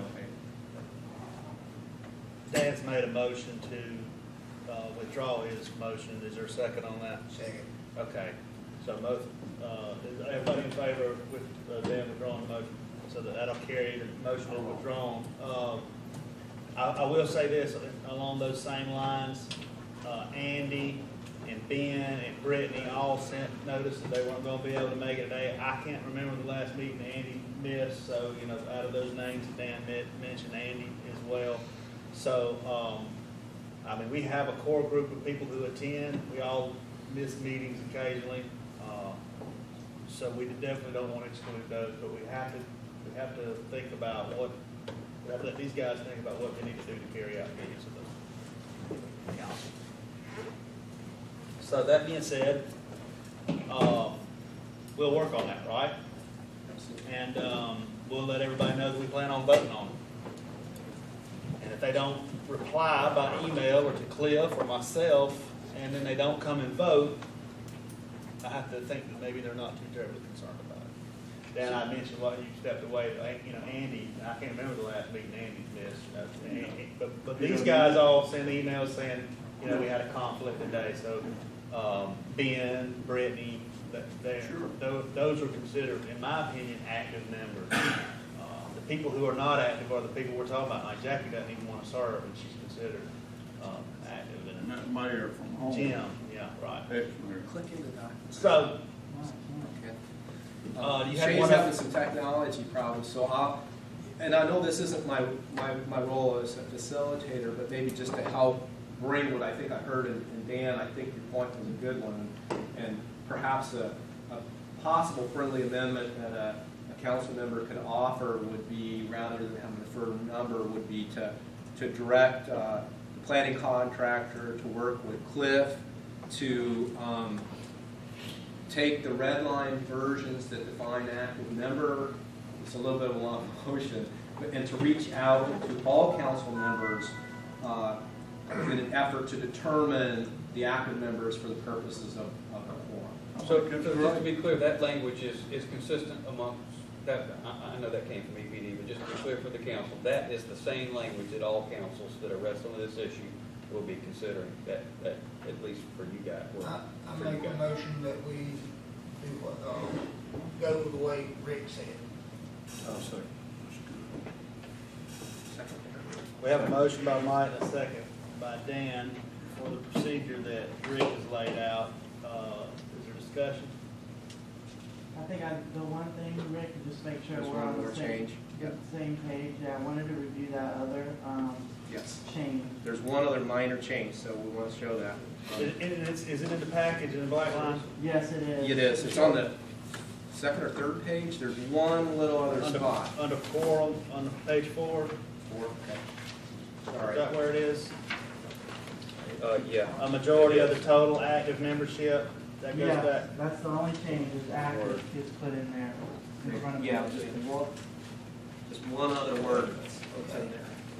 Dan's made a motion to uh, withdraw his motion. Is there a second on that? Second. Okay. So most, uh, is everybody in favor with uh, Dan withdrawing the motion? So that that'll carry, the motion is withdrawn. Uh, I, I will say this, along those same lines, uh, Andy and Ben and Brittany all sent notice that they weren't gonna be able to make it today. I can't remember the last meeting that Andy missed, so, you know, out of those names, Dan met- mentioned Andy as well. So, um, I mean, we have a core group of people who attend. We all miss meetings occasionally. Uh, so we definitely don't want to exclude those, but we have to, we have to think about what, we have to let these guys think about what they need to do to carry out the needs of the council. So that being said, um, we'll work on that, right? And um, we'll let everybody know that we plan on voting on it. And if they don't reply by email or to Cliff or myself, and then they don't come and vote, I have to think that maybe they're not too terribly concerned about it. Dan, I mentioned what you stepped away, you know, Andy, I can't remember the last meeting Andy missed. uh, Andy, But, but these guys all send emails saying, you know, we had a conflict today, so um, Ben, Brittany, that they're, those, those are considered, in my opinion, active members. Uh, the people who are not active are the people we're talking about. Like Jackie doesn't even want to serve, and she's considered um, active. And that mayor from home. Jim, yeah, right. Ex-mayor. Click into that. So, Okay. Uh, you had Shane's one having other- some technology problems, so I'll, and I know this isn't my, my, my role as a facilitator, but maybe just to help bring what I think I heard in, in Dan, I think your point was a good one, and perhaps a, a possible friendly amendment that a, a council member could offer would be, rather than having a firm number, would be to, to direct uh, the planning contractor to work with Cliff to um, take the red line versions that define active member, it's a little bit of a long motion, but, and to reach out to all council members uh, in an effort to determine the active members for the purposes of, of a quorum. So, so just to be clear, that language is, is consistent amongst, that, I, I know that came from E P D, but just to be clear for the council, that is the same language that all councils that are wrestling with this issue will be considering, that, that at least for you guys. or I, I for you make a guys. motion that we do what, uh, go the way Rick said. I'll second. we have a motion by Mike and a second by Dan for the procedure that Rick has laid out. Uh, is there discussion? I think I, the one thing, Rick, is just make sure Just we're one on more the same, change. the same page. Yeah, I wanted to review that other, um, Yes. change. There's one other minor change, so we want to show that. Um, Is it, is, is it in the package in the black line? Yes, it is. It is. It's on the second or third page. There's one little other Under, spot. under four, on, on page four, Four, okay. All is that right. where it is? Uh, yeah. A majority of the total active membership, that goes Yeah, back? that's the only change, is active gets put in there in front of. Yeah, just one, just one other word that's that's in there.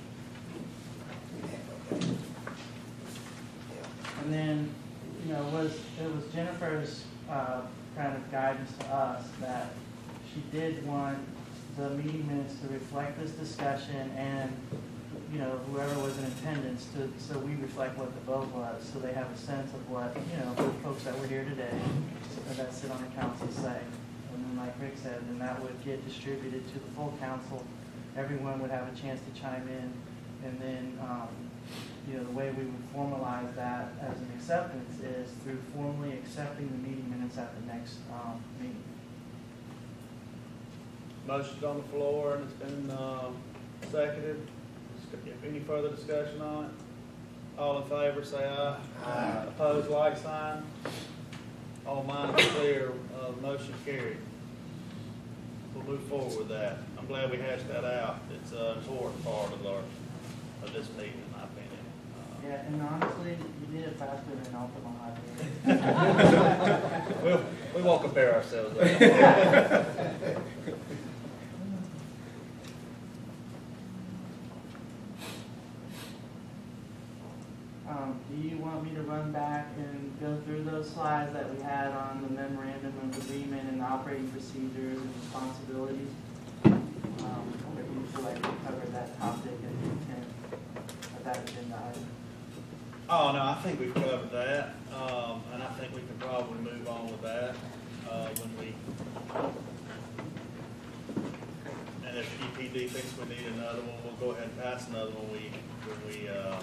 And then, you know, was, it was Jennifer's, uh, kind of guidance to us that she did want the meeting minutes to reflect this discussion and, you know, whoever was in attendance to, so we reflect what the vote was, so they have a sense of what, you know, the folks that were here today, or that sit on the council say. And then like Rick said, then that would get distributed to the full council. Everyone would have a chance to chime in, and then, um, you know, the way we would formalize that as an acceptance is through formally accepting the meeting minutes at the next, um, meeting. Motion's on the floor and it's been, uh, seconded. If any further discussion on it? All in favor, say aye. Aye. Opposed, like sign. All minds clear, uh, motion carried. We'll move forward with that. I'm glad we hashed that out. It's an important part of our, of this meeting, in my opinion. Yeah, and honestly, you did it faster than Ultima did. We'll, we won't compare ourselves. Um, do you want me to run back and go through those slides that we had on the memorandum of agreement and operating procedures and responsibilities? Um, or do you feel like we covered that topic and intent of that agenda item? Oh, no, I think we've covered that, um, and I think we can probably move on with that, uh, when we, and if E P D thinks we need another one, we'll go ahead and pass another one we, when we, uh,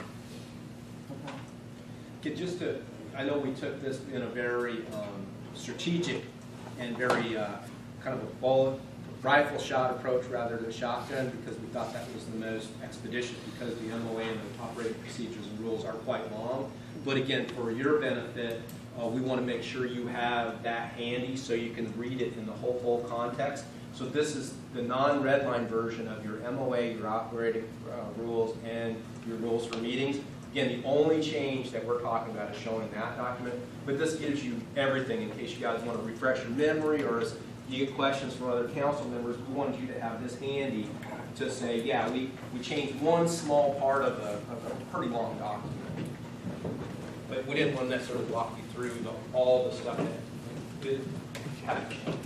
Okay, just to, I know we took this in a very um, strategic and very uh, kind of a bullet, rifle shot approach rather than shotgun, because we thought that was the most expeditious, because the M O A and the operating procedures and rules are quite long. But again, for your benefit, uh, we want to make sure you have that handy so you can read it in the whole full context. So this is the non-red line version of your M O A, your operating uh, rules, and your rules for meetings. Again, the only change that we're talking about is showing that document, but this gives you everything in case you guys want to refresh your memory, or as you get questions from other council members. We wanted you to have this handy to say, yeah, we, we changed one small part of a, of a pretty long document. But we didn't want to necessarily walk you through the, all the stuff that it had to change.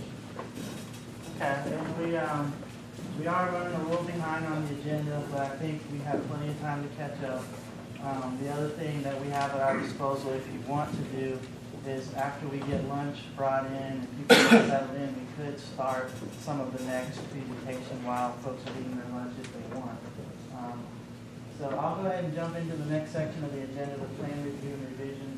Okay, and we, um, we are running a little behind on the agenda, but I think we have plenty of time to catch up. Um, the other thing that we have at our disposal, if you want to do, is after we get lunch brought in and people get settled in, we could start some of the next presentation while folks are eating their lunch if they want. Um, so I'll go ahead and jump into the next section of the agenda, the plan review and revision.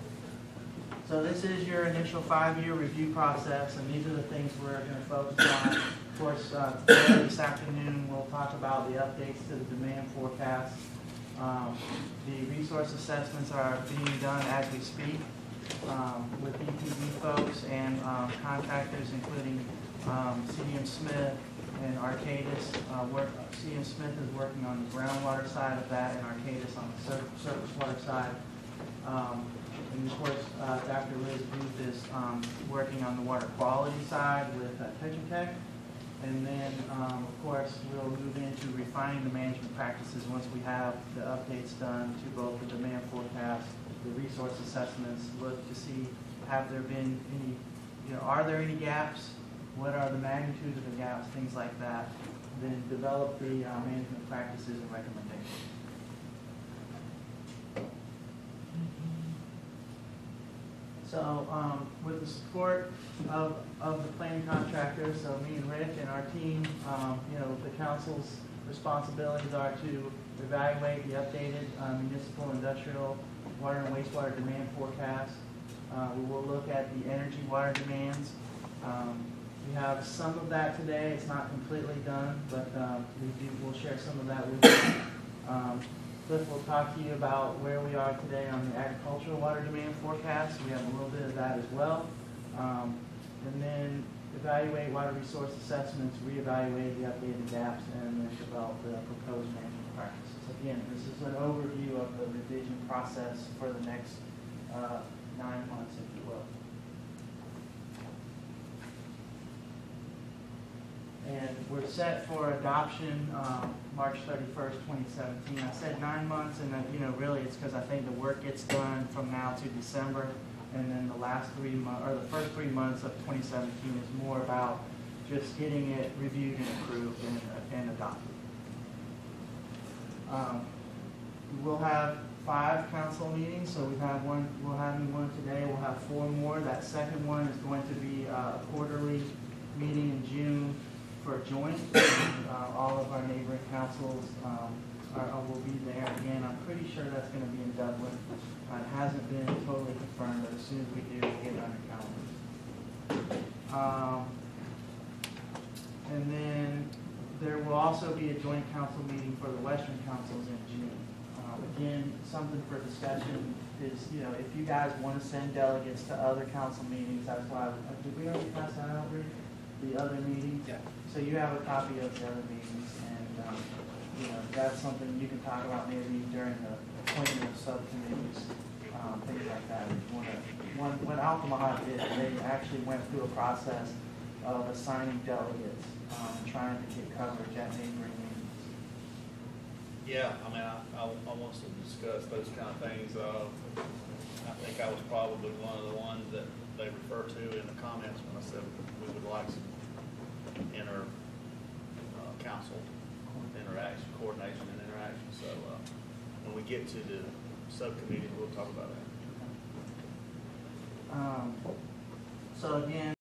So this is your initial five-year review process, and these are the things we're going to focus on. Of course, uh, today, this afternoon, we'll talk about the updates to the demand forecast. Um, the resource assessments are being done as we speak um, with E P D folks and um, contractors, including um, C D M Smith and Arcadis. Uh, work, C D M Smith is working on the groundwater side of that, and Arcadis on the sur surface water side. Um, and of course, uh, Doctor Liz Booth is um, working on the water quality side with uh, Tetra Tech. And then, um, of course, we'll move into refining the management practices once we have the updates done to both the demand forecast, the resource assessments, look to see have there been any, you know, are there any gaps? What are the magnitudes of the gaps? Things like that. Then develop the uh, management practices and recommendations. So um, with the support of, of the plan contractor, so me and Rick and our team, um, you know, the council's responsibilities are to evaluate the updated uh, municipal industrial water and wastewater demand forecast. Uh, we will look at the energy water demands. Um, we have some of that today. It's not completely done, but um, we do, we'll share some of that with you. Um, Cliff will talk to you about where we are today on the agricultural water demand forecast. We have a little bit of that as well. Um, and then evaluate water resource assessments, reevaluate the updated gaps, and then develop the proposed management practices. Again, this is an overview of the revision process for the next uh, nine months, if you will. And we're set for adoption um, March thirty-first, twenty seventeen. I said nine months, and uh, you know, really, it's because I think the work gets done from now to December, and then the last three months, or the first three months of twenty seventeen, is more about just getting it reviewed and approved and, and adopted. Um, we'll have five council meetings, so we've had one. We'll have one today. We'll have four more. That second one is going to be uh, a quarterly meeting in June for joint. And, uh, all of our neighboring councils um, are, will be there. Again, I'm pretty sure that's going to be in Dublin. Uh, it hasn't been totally confirmed, but as soon as we do, we'll get it on your calendars. Um, and then there will also be a joint council meeting for the Western Councils in June. Uh, again, something for discussion is, you know, if you guys want to send delegates to other council meetings, that's why, uh, did we already pass that out, Rick? The other meetings? Yeah. So you have a copy of the other meetings, and, um, you know, that's something you can talk about maybe during the appointment of subcommittees, um, things like that. One, one, what Altamont did, they actually went through a process of assigning delegates, um, trying to get coverage at neighboring meetings. Yeah, I mean, I, I, I want us to discuss those kind of things. Uh, I think I was probably one of the ones that they refer to in the comments when I said we would like some inter uh, council interaction, coordination and interaction. So uh, when we get to the subcommittee, we'll talk about that. Um, so again,